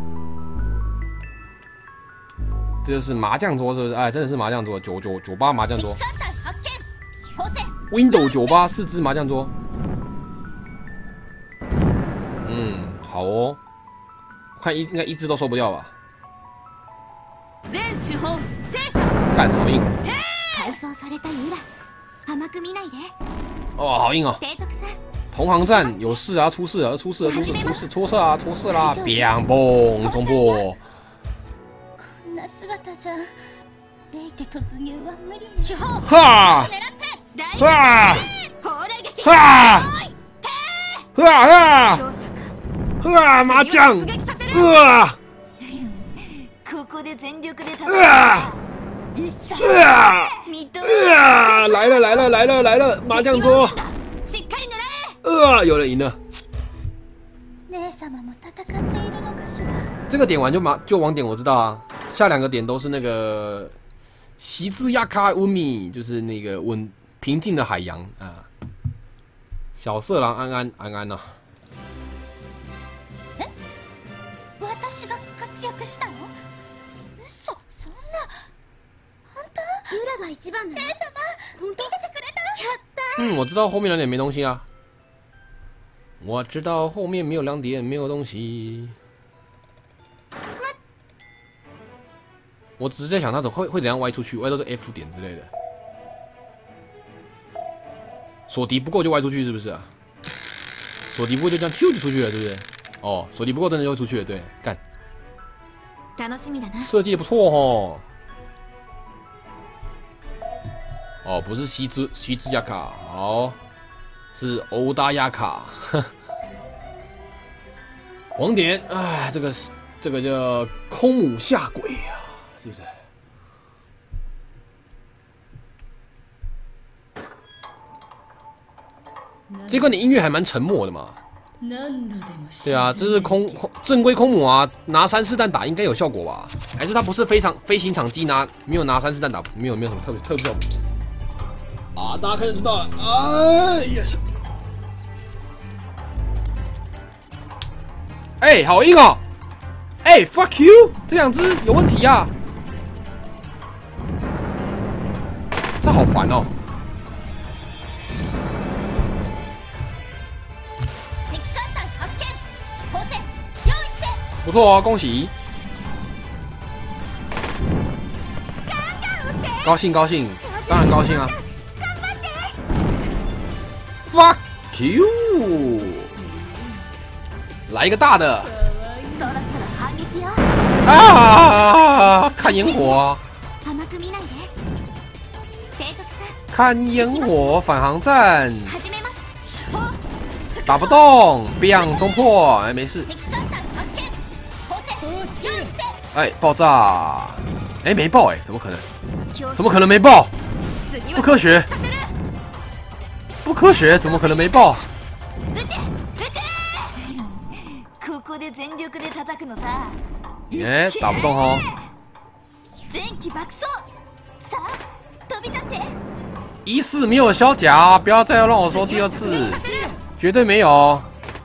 这就是麻将桌，是不是？哎，真的是麻将桌，98麻将桌 ，Windows 984支麻将桌。好哦，我看应该一支都收不掉吧？干，好硬！哦，好硬哦！同行战有事啊，出事了，出事啦，biang 嘣，冲破！哈！麻将！来了！麻将桌！有人赢了。这个点完就网点，我知道啊。下2个点都是那个席兹亚卡乌米，就是那个平静的海洋啊。小色狼安安呐。我知道后面2点没东西啊。我知道后面没有2点，没有东西。我只是在想那种会怎样歪出去，歪到这 F 点之类的。锁敌不够就歪出去，是不是啊？锁敌不够就这样咻就出去了，对不对？哦，锁敌不够真的就会出去了，对，干。设计的不错哦。哦，不是西之亚卡，好，是欧达亚卡。网点，哎，这这个叫空母下鬼啊，是不是？这关的音乐还蛮沉默的嘛。对啊，这是正规空母啊，拿3、4弹打应该有效果吧？还是它不是飞行场机没有拿3、4弹打，没有什么特别效果啊？大家开始知道了，哎呀！哎，好硬哦！哎 ，fuck you， 这2只有问题啊！这好烦哦。不错哦，恭喜！高兴，当然高兴啊 ！Fuck you！ 来一个大的！啊！看烟火！看烟火，返航站！打不动，biang中破，哎，没事。哎，爆炸！哎，没爆哎，怎么可能？怎么可能没爆？不科学！不科学，怎么可能没爆？哎，打不动哦。14没有小甲，不要再让我说第2次，绝对没有。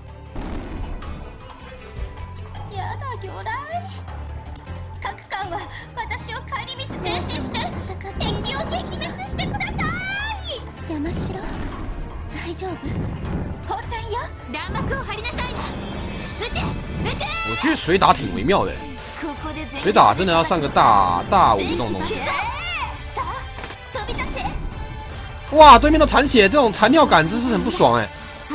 我觉得水打挺微妙的，水打真的要上个大武这种东西。哇，对面都残血，这种残尿感真是很不爽哎。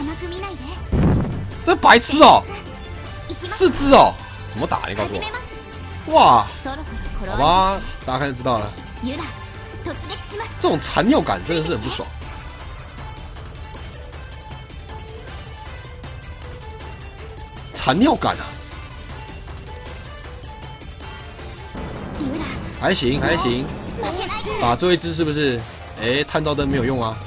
这白痴哦，4只哦，怎么打？你告诉我。哇，好吧，大家开始知道了。这种残尿感真的是很不爽。残尿感啊！还行，打最后一只是不是？哎，探照灯没有用啊！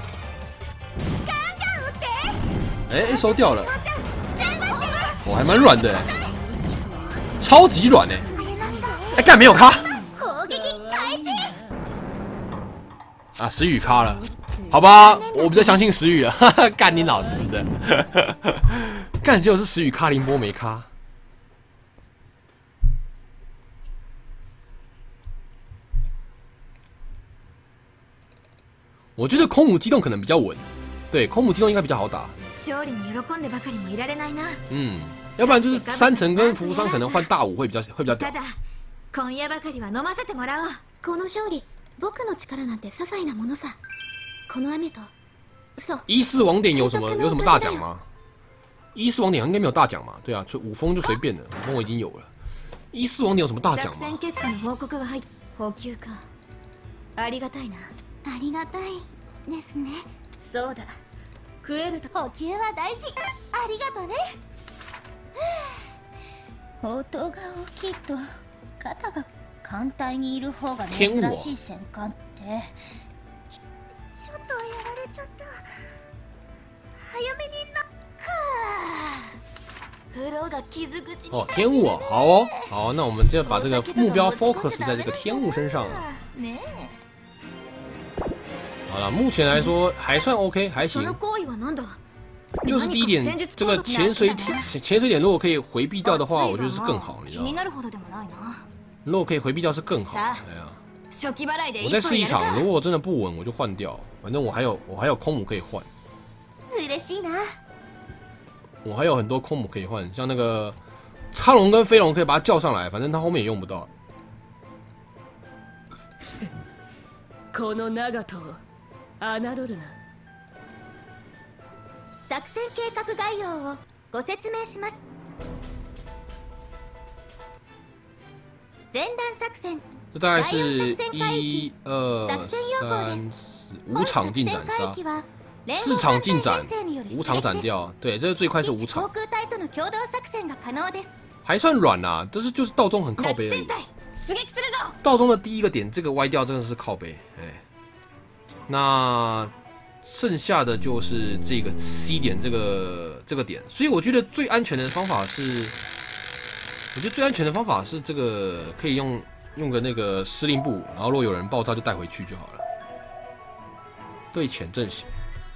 哎，收掉了。我还蛮软的，超级软哎！哎，干没有卡啊！石宇卡了，好吧，我比较相信石宇啊！哈哈，干你老师的！干，结果是石宇卡凌波没卡。我觉得空母机动可能比较稳，对，空母机动应该比较好打。嗯，要不然就是3层跟服务商可能换大武会比较屌。14网点有什么大奖吗？14网点应该没有大奖嘛？对啊，就5封就随便了，5封我已经有了。14网点有什么大奖吗？ そうだ。食えると補給は大事。ありがとね。 砲塔が大きいと肩が艦隊にいる方が珍しい戦艦って。 ちょっとやられちゃった。早めにノック。風呂が傷口に。 哦，天雾哦，好哦，好，那我们就把这个目标 focus 在这个天雾身上。好了，目前来说还算 OK， 还行。就是第一点，这个潜水点如果可以回避掉的话，我觉得是更好，你知道吗？如果可以回避掉是更好。对啊。我再试一场，如果我真的不稳，我就换掉。反正我还有空母可以换。我还有很多空母可以换，像那个苍龙跟飞龙可以把它叫上来，反正它后面也用不到。 この長門を侮るな。 作戦計画概要をご説明します。前段作戦。这大概是1、2、3、4、5场进斩杀，4场进斩，5场斩掉。对，这个最快是5场。 还算软啦，但是就是道中很靠背而已。道中的第一个点，这个歪掉真的是靠背，哎。那剩下的就是这个 C 点这个点，所以我觉得最安全的方法是，这个可以用个那个司令部，然后如果有人爆炸就带回去就好了。对潜阵型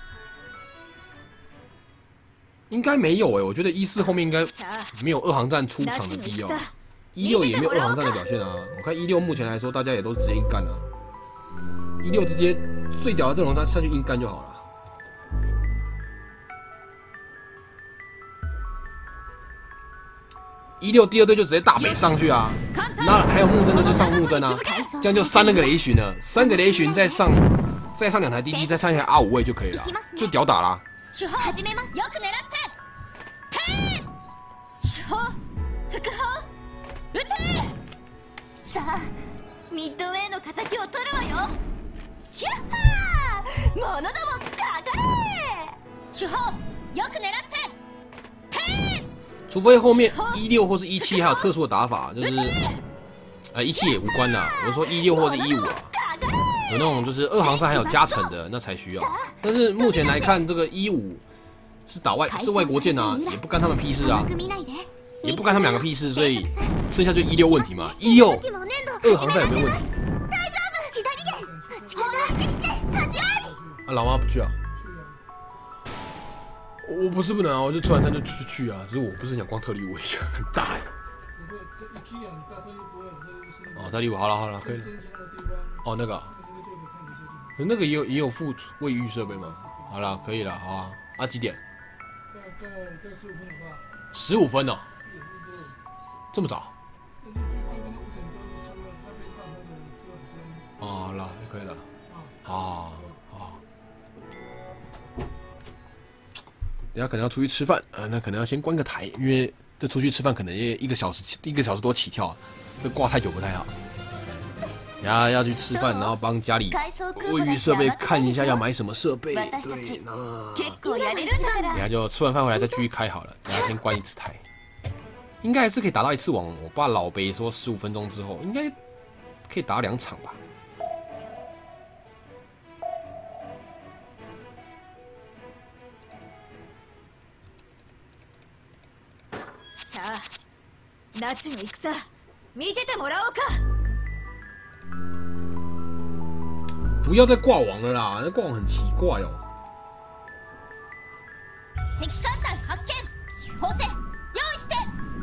应该没有我觉得14后面应该没有2航站出场的必要，16也没有2航站的表现啊。我看16目前来说，大家也都直接硬干啊，16直接最屌的阵容上去硬干就好了。16第2队就直接大北上去啊，那还有木针队就上木针啊，这样就3个雷巡了，3个雷巡再上2台 DD， 再上一台 R5位就可以了，就屌打啦。 さあミッドウェイの敵を取るわよ。ヒャッハー、者どもかかれ。主砲よく狙って除非后面16或是17还有特殊的打法，就是17也无关啦。我是说16或者15啊，有那种就是2航站还有加成的那才需要。但是目前来看，这个15是外国舰啊，也不干他们屁事啊，也不干他们2个屁事，所以剩下就16问题嘛。16 2航站有没有问题？啊，老妈不去啊？我不是不能啊，我就出完站就去啊。只是我不是想光特例五一个很大哎。哦，特例五好了，可以了。哦，那个也有附卫浴设备吗？好了，可以了，好啊。啊，几点？15分哦。这么早？哦，好了，可以了。好。等下可能要出去吃饭，那可能要先关个台，因为这出去吃饭可能也1个小时多起跳，这挂太久不太好。等下要去吃饭，然后帮家里卫浴设备看一下要买什么设备。对，那等下就吃完饭回来再继续开好了。等下先关1次台，应该还是可以打到1次网。我爸老北说15分钟之后应该可以打2场吧。 夏の戦見ててもらおうか。 不要再挂网了啦，那挂网很奇怪哦。 敵艦隊発見。砲声用意して。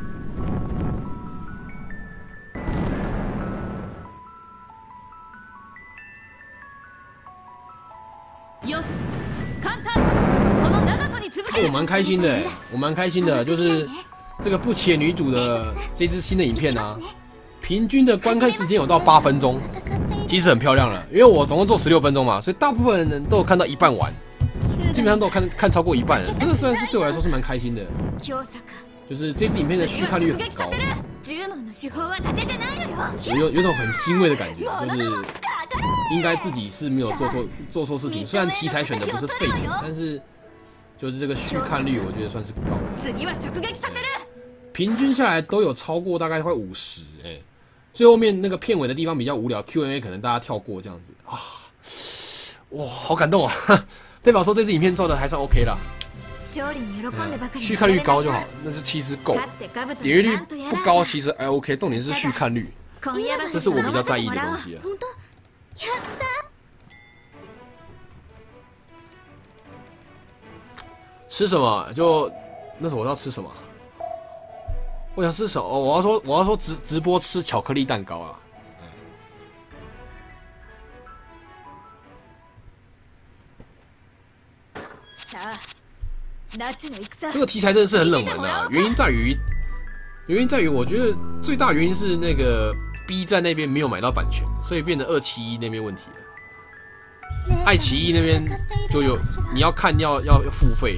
よし、艦隊この長門に続け。 我蛮开心的，就是这个不起眼女主的这支新的影片啊，平均的观看时间有到8分钟，其实很漂亮了。因为我总共做16分钟嘛，所以大部分人都有看到一半完，基本上都有看超过一半了。这个算是对我来说是蛮开心的，就是这支影片的续看率很高，有种很欣慰的感觉，就是应该自己是没有做错事情。虽然题材选的不是废的，但是就是这个续看率我觉得算是高。平均下来都有超过大概快50，最后面那个片尾的地方比较无聊 ，Q&A 可能大家跳过这样子啊，哇，好感动啊！代表说这支影片做的还算 OK 啦，续看率高就好，那是其实够，点阅率不高其实还 OK， 重点是续看率，这是我比较在意的东西啊。吃什么？就那时候我要吃什么？我想吃什么？我要说直播吃巧克力蛋糕啊！这个题材真的是很冷门啊！原因在于，我觉得最大原因是那个 B 站那边没有买到版权，所以变成271那边问题了。爱奇艺那边就有，你要看要付费。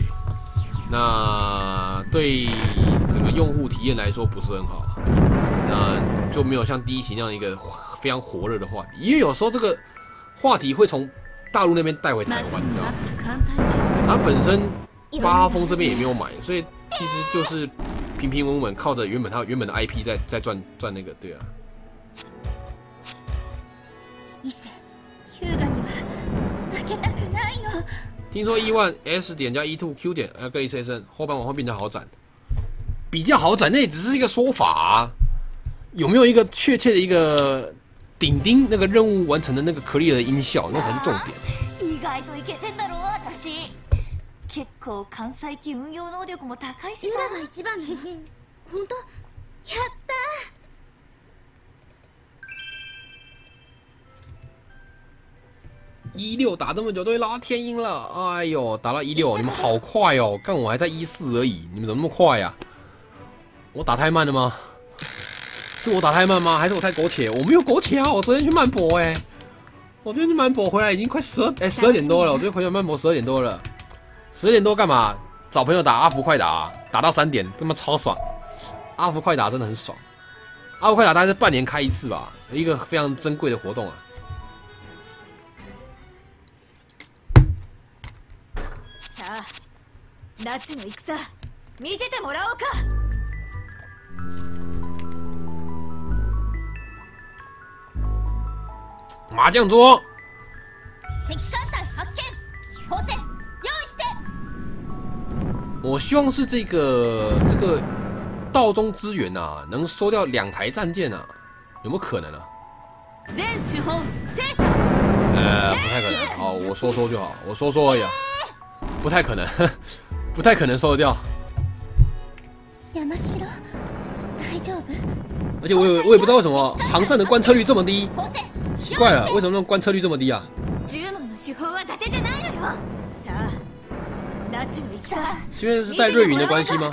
那对这个用户体验来说不是很好，那就没有像第一期那样一个非常火热的话题，因为有时候这个话题会从大陆那边带回台湾，你知道吗？它本身8号风这边也没有买，所以其实就是平平稳稳靠着原本的 IP 在赚那个，对啊。听说E1 S 点加 E2 Q 点各一 CSN 后半往后变成好斩，比较好斩，那也只是一个说法啊。有没有一个确切的一个顶钉那个任务完成的那个clear的音效，那才是重点。 意外といけてんだろ私。結構関西機運用能力も高いしさ。ユラが一番本当？やった！ 16打这么久，终于拉天鹰了！哎呦，打到16，你们好快哦！干我还在14而已，你们怎么那么快呀？我打太慢了吗？是我打太慢吗？还是我太苟且？我没有苟且啊！我昨天去曼博我昨天去曼博回来已经快12点多了。我昨天回来曼博12点多了，12点多干嘛？找朋友打阿福快打，打到3点，他妈超爽！阿福快打真的很爽。阿福快打大概是半年开一次吧，一个非常珍贵的活动啊。 夏の戦見ててもらおうか。 麻将桌。 敵艦隊発見。砲声用意して。 我希望是这个道中支援啊，能收掉2台战舰啊，有没有可能啊？ 全手本戦車。 不太可能。好，我说说就好，我说说而已啊，不太可能。不太可能收得掉。而且我也不知道为什么航站的观测率这么低，奇怪了，为什么那观测率这么低啊？是因为是在瑞云的关系吗？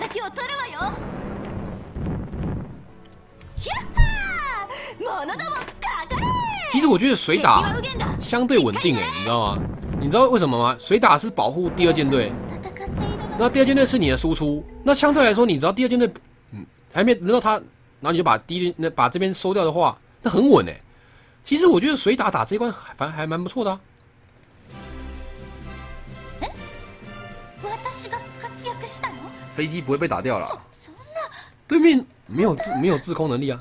其实我觉得水打相对稳定你知道吗？你知道为什么吗？水打是保护第2舰队。 那第2舰队是你的输出，那相对来说，你知道第2舰队，还没轮到他，然后你就把这边收掉的话，那很稳其实我觉得水打这一关反正还蛮不错的啊。飞机不会被打掉了，对面没有制空能力啊。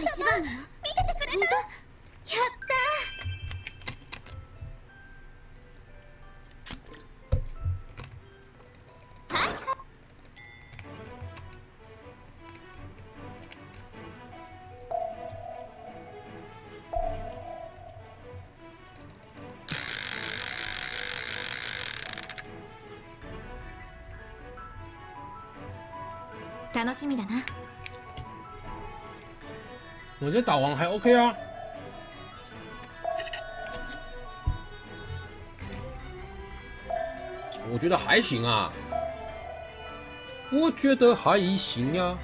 楽しみだな。 我觉得打王还 OK 啊。我觉得还行啊。我觉得还行呀。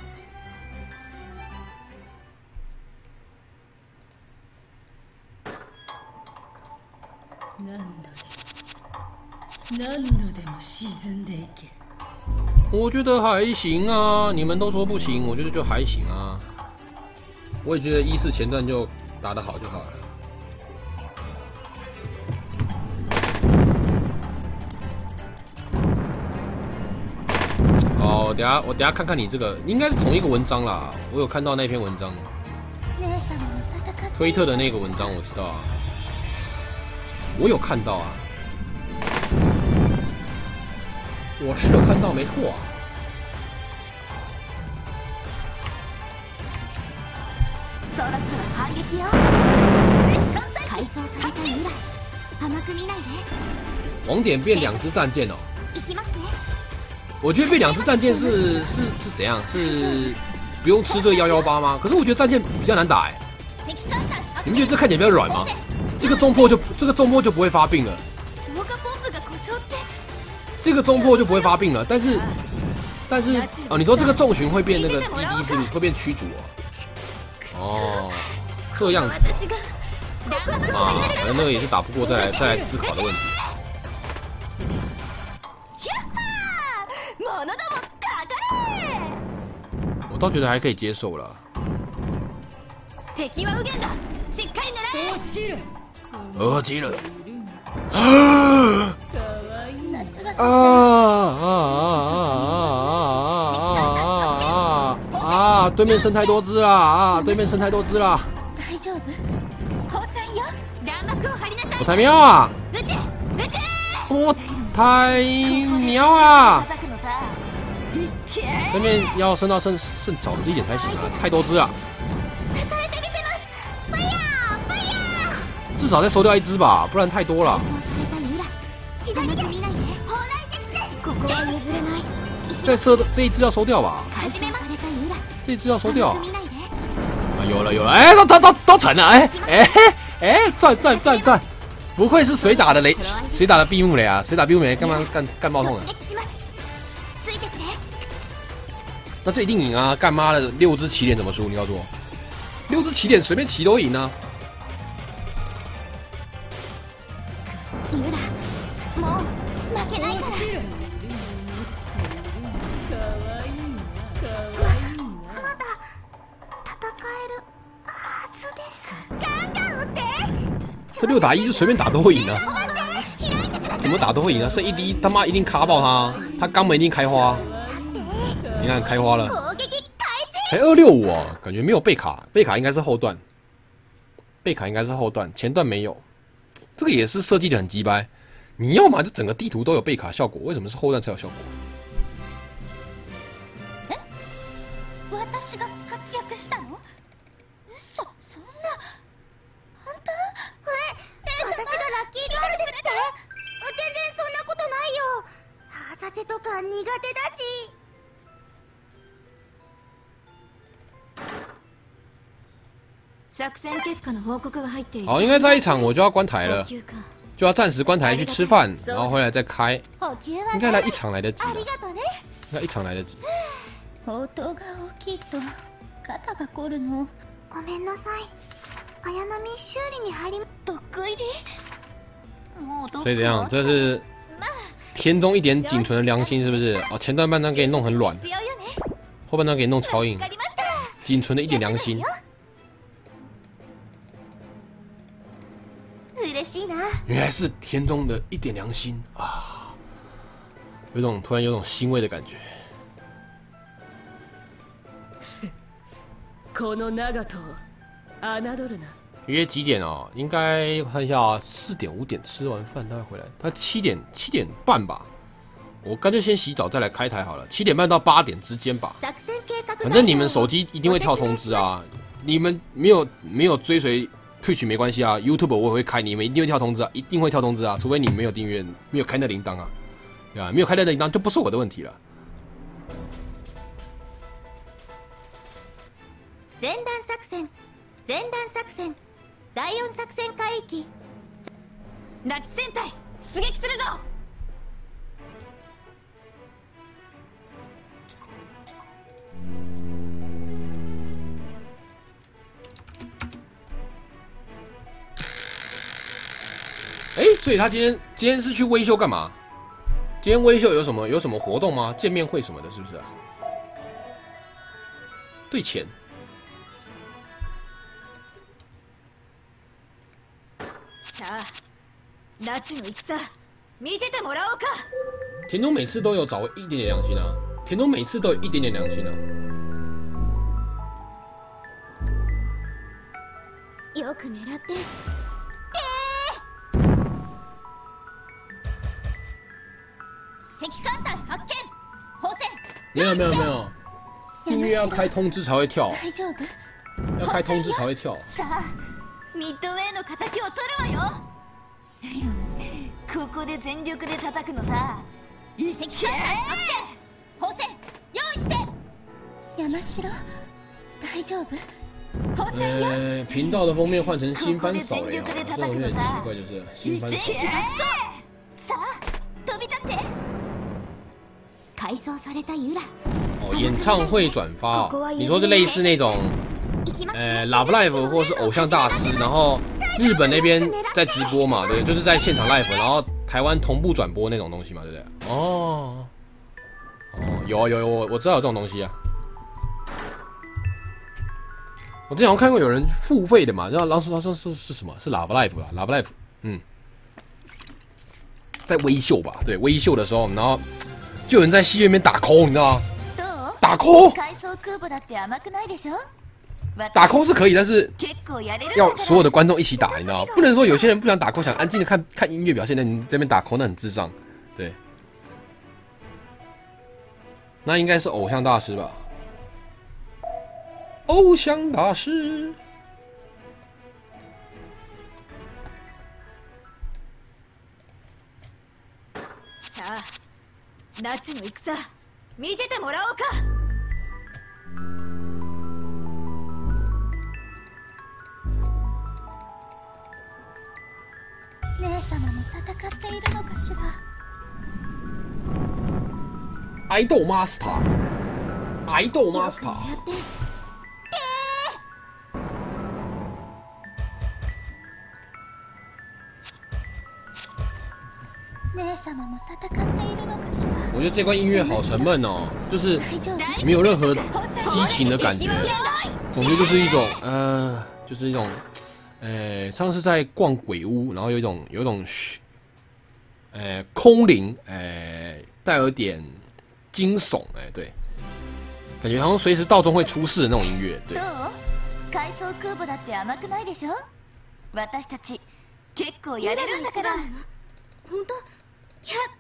何度でも沈んでいけ。 我觉得还行啊，你们都说不行，我觉得就还行啊。我也觉得1-4前段就打得好就好了。哦，我等下看看你这个，应该是同一个文章啦。我有看到那篇文章，推特的那个文章我知道啊，我有看到啊。 我是有看到，没错啊。网点变2支战舰哦。我觉得变2支战舰是怎样？是不用吃这个118吗？可是我觉得战舰比较难打你们觉得这看起来比较软吗？这个中破就不会发病了。 这个中破就不会发病了，但是哦，你说这个重巡会变那个滴滴是不是会变驱逐哦？这样子啊，反正那个也是打不过再来思考的问题。我倒觉得还可以接受了。俄击了。 啊！对面生太多只啦！啊！对面生太多只啦！不太妙啊！不太妙啊！对面要升到剩少只一点才行啊！太多只了，至少再收掉一只吧，不然太多了。再收的这一只要收掉吧，这一只要收掉。啊，有了，哎，都成了，哎，赚！不愧是谁打的闭幕雷啊？谁打闭幕雷干嘛干爆痛了？那这一定赢啊！干妈的6只起点怎么输？你告诉我，6只起点随便骑都赢啊！这6打1就随便打都会赢啊！怎么打都会赢啊！剩1滴他妈一定卡爆他，他肛门一定开花。你看开花了，才265哦，感觉没有贝卡，贝卡应该是后段，前段没有，这个也是设计的很鸡掰。你要嘛就整个地图都有贝卡效果，为什么是后段才有效果？好，应该在一场我就要关台了，就要暂时关台去吃饭，然后回来再开。应该来一场来得及，应该一场来得及。所以怎样？这是田中一点仅存的良心，是不是？哦，前段半段给你弄很软，后半段给你弄超硬，仅存的一点良心。原来是田中的一点良心啊，突然有种欣慰的感觉。约几点哦？应该看一下，4点5点吃完饭他会回来。他7点半吧。我干脆先洗澡再来开台好了，7点半到8点之间吧。反正你们手机一定会跳通知啊，你们没有追随Twitch没关系啊 ，YouTube 我也会开，你们一定会跳通知啊，一定会跳通知啊，除非你们没有订阅，没有开那铃铛啊，对吧？没有开那铃铛就不是我的問題了。 前段作戦第4作戦海域ナチ戦隊出撃するぞ。 所以他今天是去微秀干嘛？今天微秀有什么活动吗？见面会什么的，是不是啊？对钱。田中每次都有找一点点良心啊，田中每次都有一点点良心啊。 よく狙って。 没有，订阅要开通知才会跳，要开通知才会跳。 ミッドウェイの敵を取るわよ。ここで全力で叩くのさ。敵艦隊発見。砲戦用意して。山城大丈夫？ 频道的封面换成新番扫雷啊，这种有点奇怪，就是新番扫雷。 さあ飛び立って。 改装されたユラ。 哦，演唱会转发哦，你说是类似那种，Love Live 或是偶像大师，然后日本那边在直播嘛，对，就是在现场 live， 然后台湾同步转播那种东西嘛，对不对？哦，有，我知道有这种东西啊。我之前好像看过有人付费的嘛，然后是什么？是 Love Live 啊 ，Love Live， 在微秀吧？对，微秀的时候，然后就有人在戏院里面打 call， 你知道吗？ 打 call， 海藻空母だって甘くないでしょ？ 打 call 是可以，但是結構やれるんだ要から所有的观众一起打，你知道吗？不能说有些人不想打 call， 想安静的看音乐表现，那你这边打 call 那很智障。对，那应该是偶像大师吧？偶像大师。 さあ、夏の戦見ててもらおうか。姉様も戦っているのかしら。 爱豆 master， 爱豆 master。 姉様も戦っているのかしら。 我觉得这关音乐好沉闷哦，就是没有任何激情的感觉，总之就是一种就是一种，像是在逛鬼屋，然后有一种空灵，带有点惊悚，对，感觉好像随时道中会出事的那种音乐，对。 海藻空母だって甘くないでしょ？私たち結構やれるんだから。 本当？やった！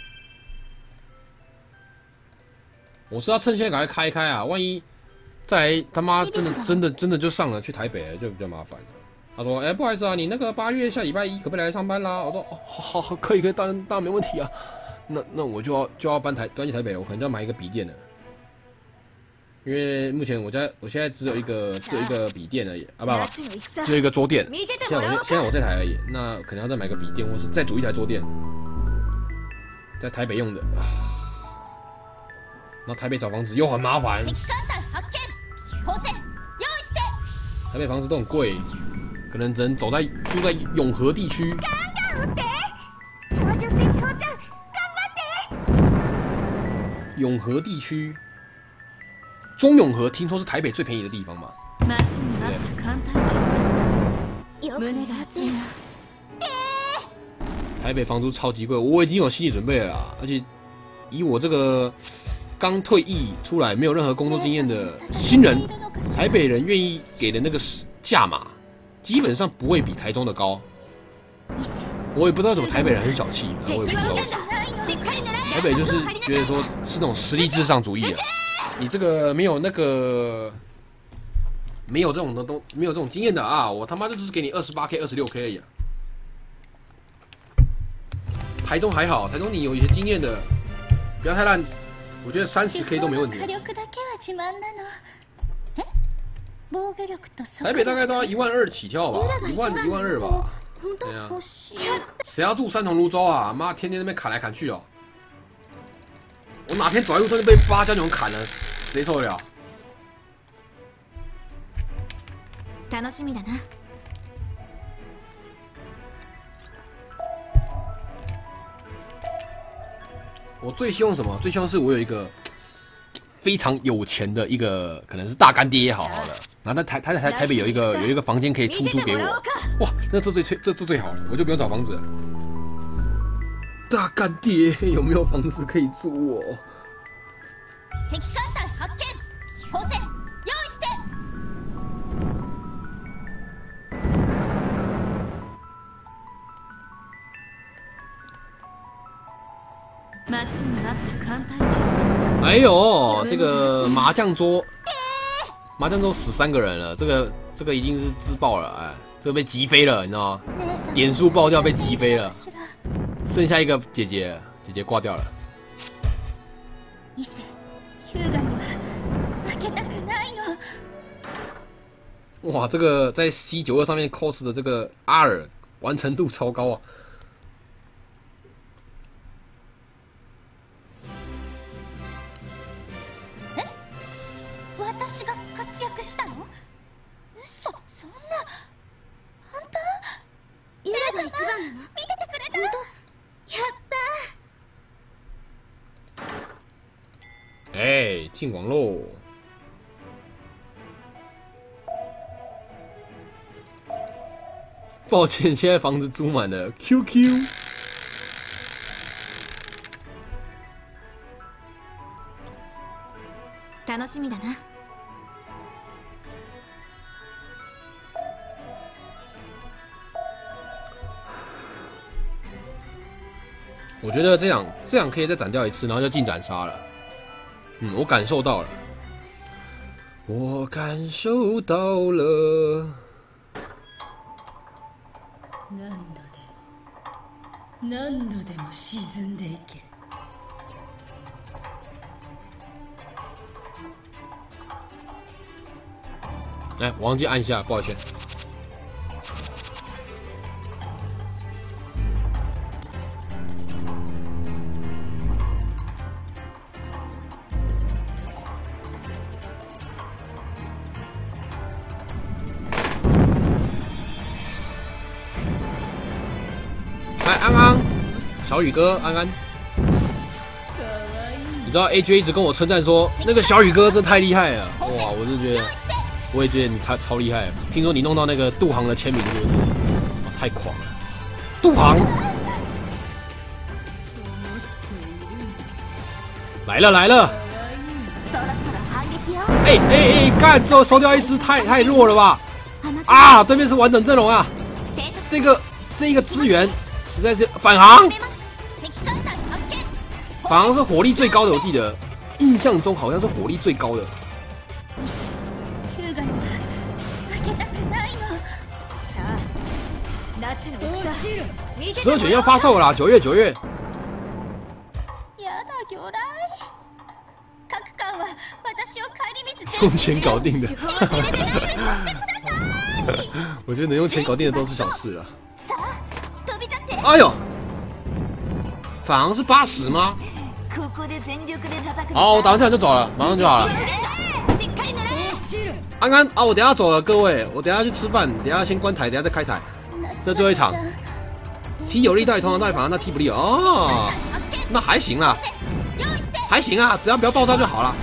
我是要趁现在赶快开一开啊，万一再来他妈真的就上了去台北了，就比较麻烦了。他说：“不好意思啊，你那个8月下礼拜1可不可以来上班啦？”我说：“哦，好，可以，当然没问题啊。那我就要搬去台北了，我可能就要买一个笔电了，因为目前我现在只有一个笔电而已啊，不，只有一个桌垫。现在我这台而已，那可能要再买个笔电，或是再组一台桌垫，在台北用的。然后台北找房子又很麻烦，台北房子都很贵。”可能只能住在永和地区。永和地区，中永和听说是台北最便宜的地方嘛？台北房租超级贵，我已经有心理准备了啦。而且以我这个刚退役出来、没有任何工作经验的新人，台北人愿意给的那个价码。基本上不会比台中的高，我也不知道怎么台北人很小气，我也不知道为什么。台北就是觉得说是那种实力至上主义的，你这个没有这种经验的啊，我他妈就只是给你28K、26K 而已啊。台中还好，台中你有一些经验的，不要太烂，我觉得30K 都没问题。台北大概都要12000起跳吧，12000吧。对啊，谁要住三重泸州啊？妈，天天那边砍来砍去哦。我哪天走在路上就被8加9砍了，谁受得了？ 楽しみだな。 我最希望什么？最希望是我有一个非常有钱的一个，可能是大干爹也好的。然后在台北有一个房间可以出租给我，哇，那这最好了，我就不用找房子了。大干爹有没有房子可以租我？哎呦，这个麻将桌死3个人了，这个已经是自爆了，哎，这个被击飞了，你知道吗？点数爆掉被击飞了，剩下一个姐姐挂掉了。哇，这个在 C92 上面 cos 的这个阿尔完成度超高啊！ 私が活躍したの？嘘、そんな。本当？ ユラが一番なの？ 見ててくれた？ 本当？やった！ 哎，进网喽！抱歉，现在房子租满了。QQ。 楽しみだな。 我觉得这样可以再斩掉一次，然后就进斩杀了。我感受到了，我感受到了。 何度でも沈んでいけ。 哎，我忘记按一下，抱歉。哎，安安，小雨哥，安安，你知道 AJ 一直跟我称赞说那个小雨哥真太厉害了，哇！我就觉得，我也觉得他超厉害。听说你弄到那个杜航的签名，是不是？太狂了，杜航来了来了！哎，干！最后收掉一只，太弱了吧？啊，对面是完整阵容啊！这个支援。实在是返航是火力最高的，我记得印象中好像是火力最高的。12.9要发售了啦，9月。用钱搞定的，我觉得能用钱搞定的都是小事了。哎呦，反而是80吗？好，我打完这场就走了，马上就好了。安安啊，我等一下走了，各位，我等一下去吃饭，等一下先关台，等一下再开台。这最后一场，踢有力带，通常带，反而那踢不利哦，那还行啦，还行啊，只要不要爆炸就好了。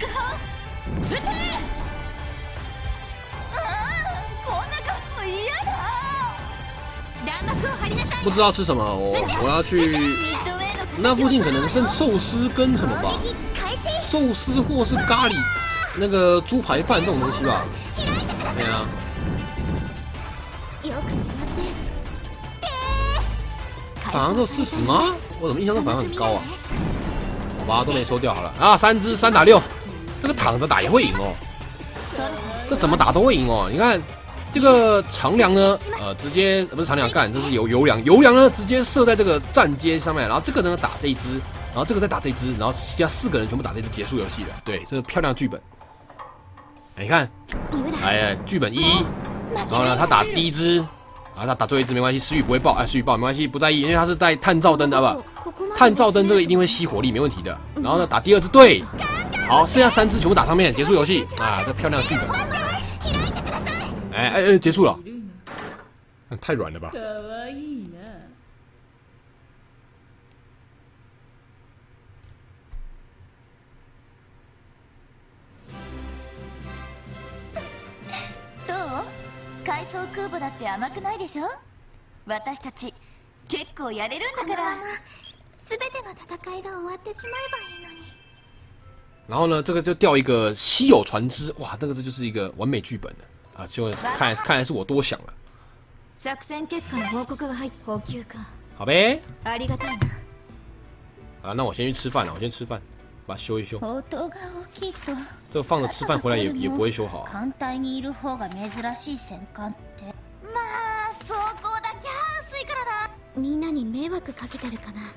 不知道吃什么，我要去那附近，可能剩寿司跟什么吧，寿司或是咖喱，那个猪排饭这种东西吧。对啊。反而就40吗？我怎么印象中反而很高啊？好吧，都没收掉好了啊，3只3打6，这个躺着打也会赢哦，这怎么打都会赢哦，你看。这个长梁呢，直接不是长梁干，这是油梁呢，直接射在这个站阶上面，然后这个呢打这一只，然后这个再打这一只，然后其他4个人全部打这一只结束游戏了。对，这个漂亮剧本。你看，哎，剧本1，然后呢他打第一只，啊他打最后一只没关系，时雨不会爆，时雨爆没关系，不在意，因为他是带探照灯的吧？探照灯这个一定会吸火力，没问题的。然后呢打第2只，对，好，剩下3只全部打上面，结束游戏啊，这漂亮剧本。哎，结束了，太软了吧？ どう？海藻空母だって甘くないでしょ？私たち結構やれるんだから。 全ての戦いが終わってしまえばいいのに。 然后呢，这个就掉一个稀有船只，哇，这就是一个完美剧本了。啊，就看来是我多想了。好呗。啊，那我先去吃饭了，我先吃饭，把它修一修。这个放着吃饭回来也不会修好啊。 みんなに迷惑かけてるかな。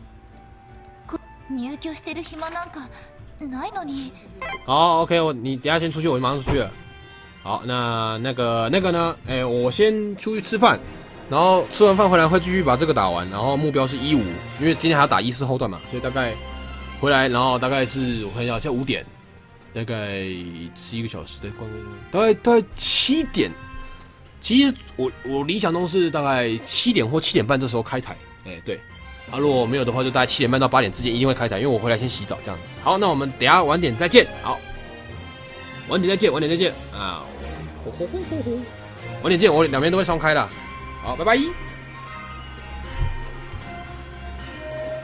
入居してる暇なんかないのに。 好 ，OK， 你等一下先出去，我马上出去了。好，那个呢？哎，我先出去吃饭，然后吃完饭回来会继续把这个打完，然后目标是15，因为今天还要打14后段嘛，所以大概回来，然后大概是我看一下，现在5点，大概11个小时再逛个，大概7点。其实我理想中是大概7点或7点半这时候开台，哎，对。啊，如果没有的话，就大概7点半到8点之间一定会开台，因为我回来先洗澡这样子。好，那我们等一下晚点再见。好，晚点再见啊！晚点见，我2边都会双开的。好，拜拜。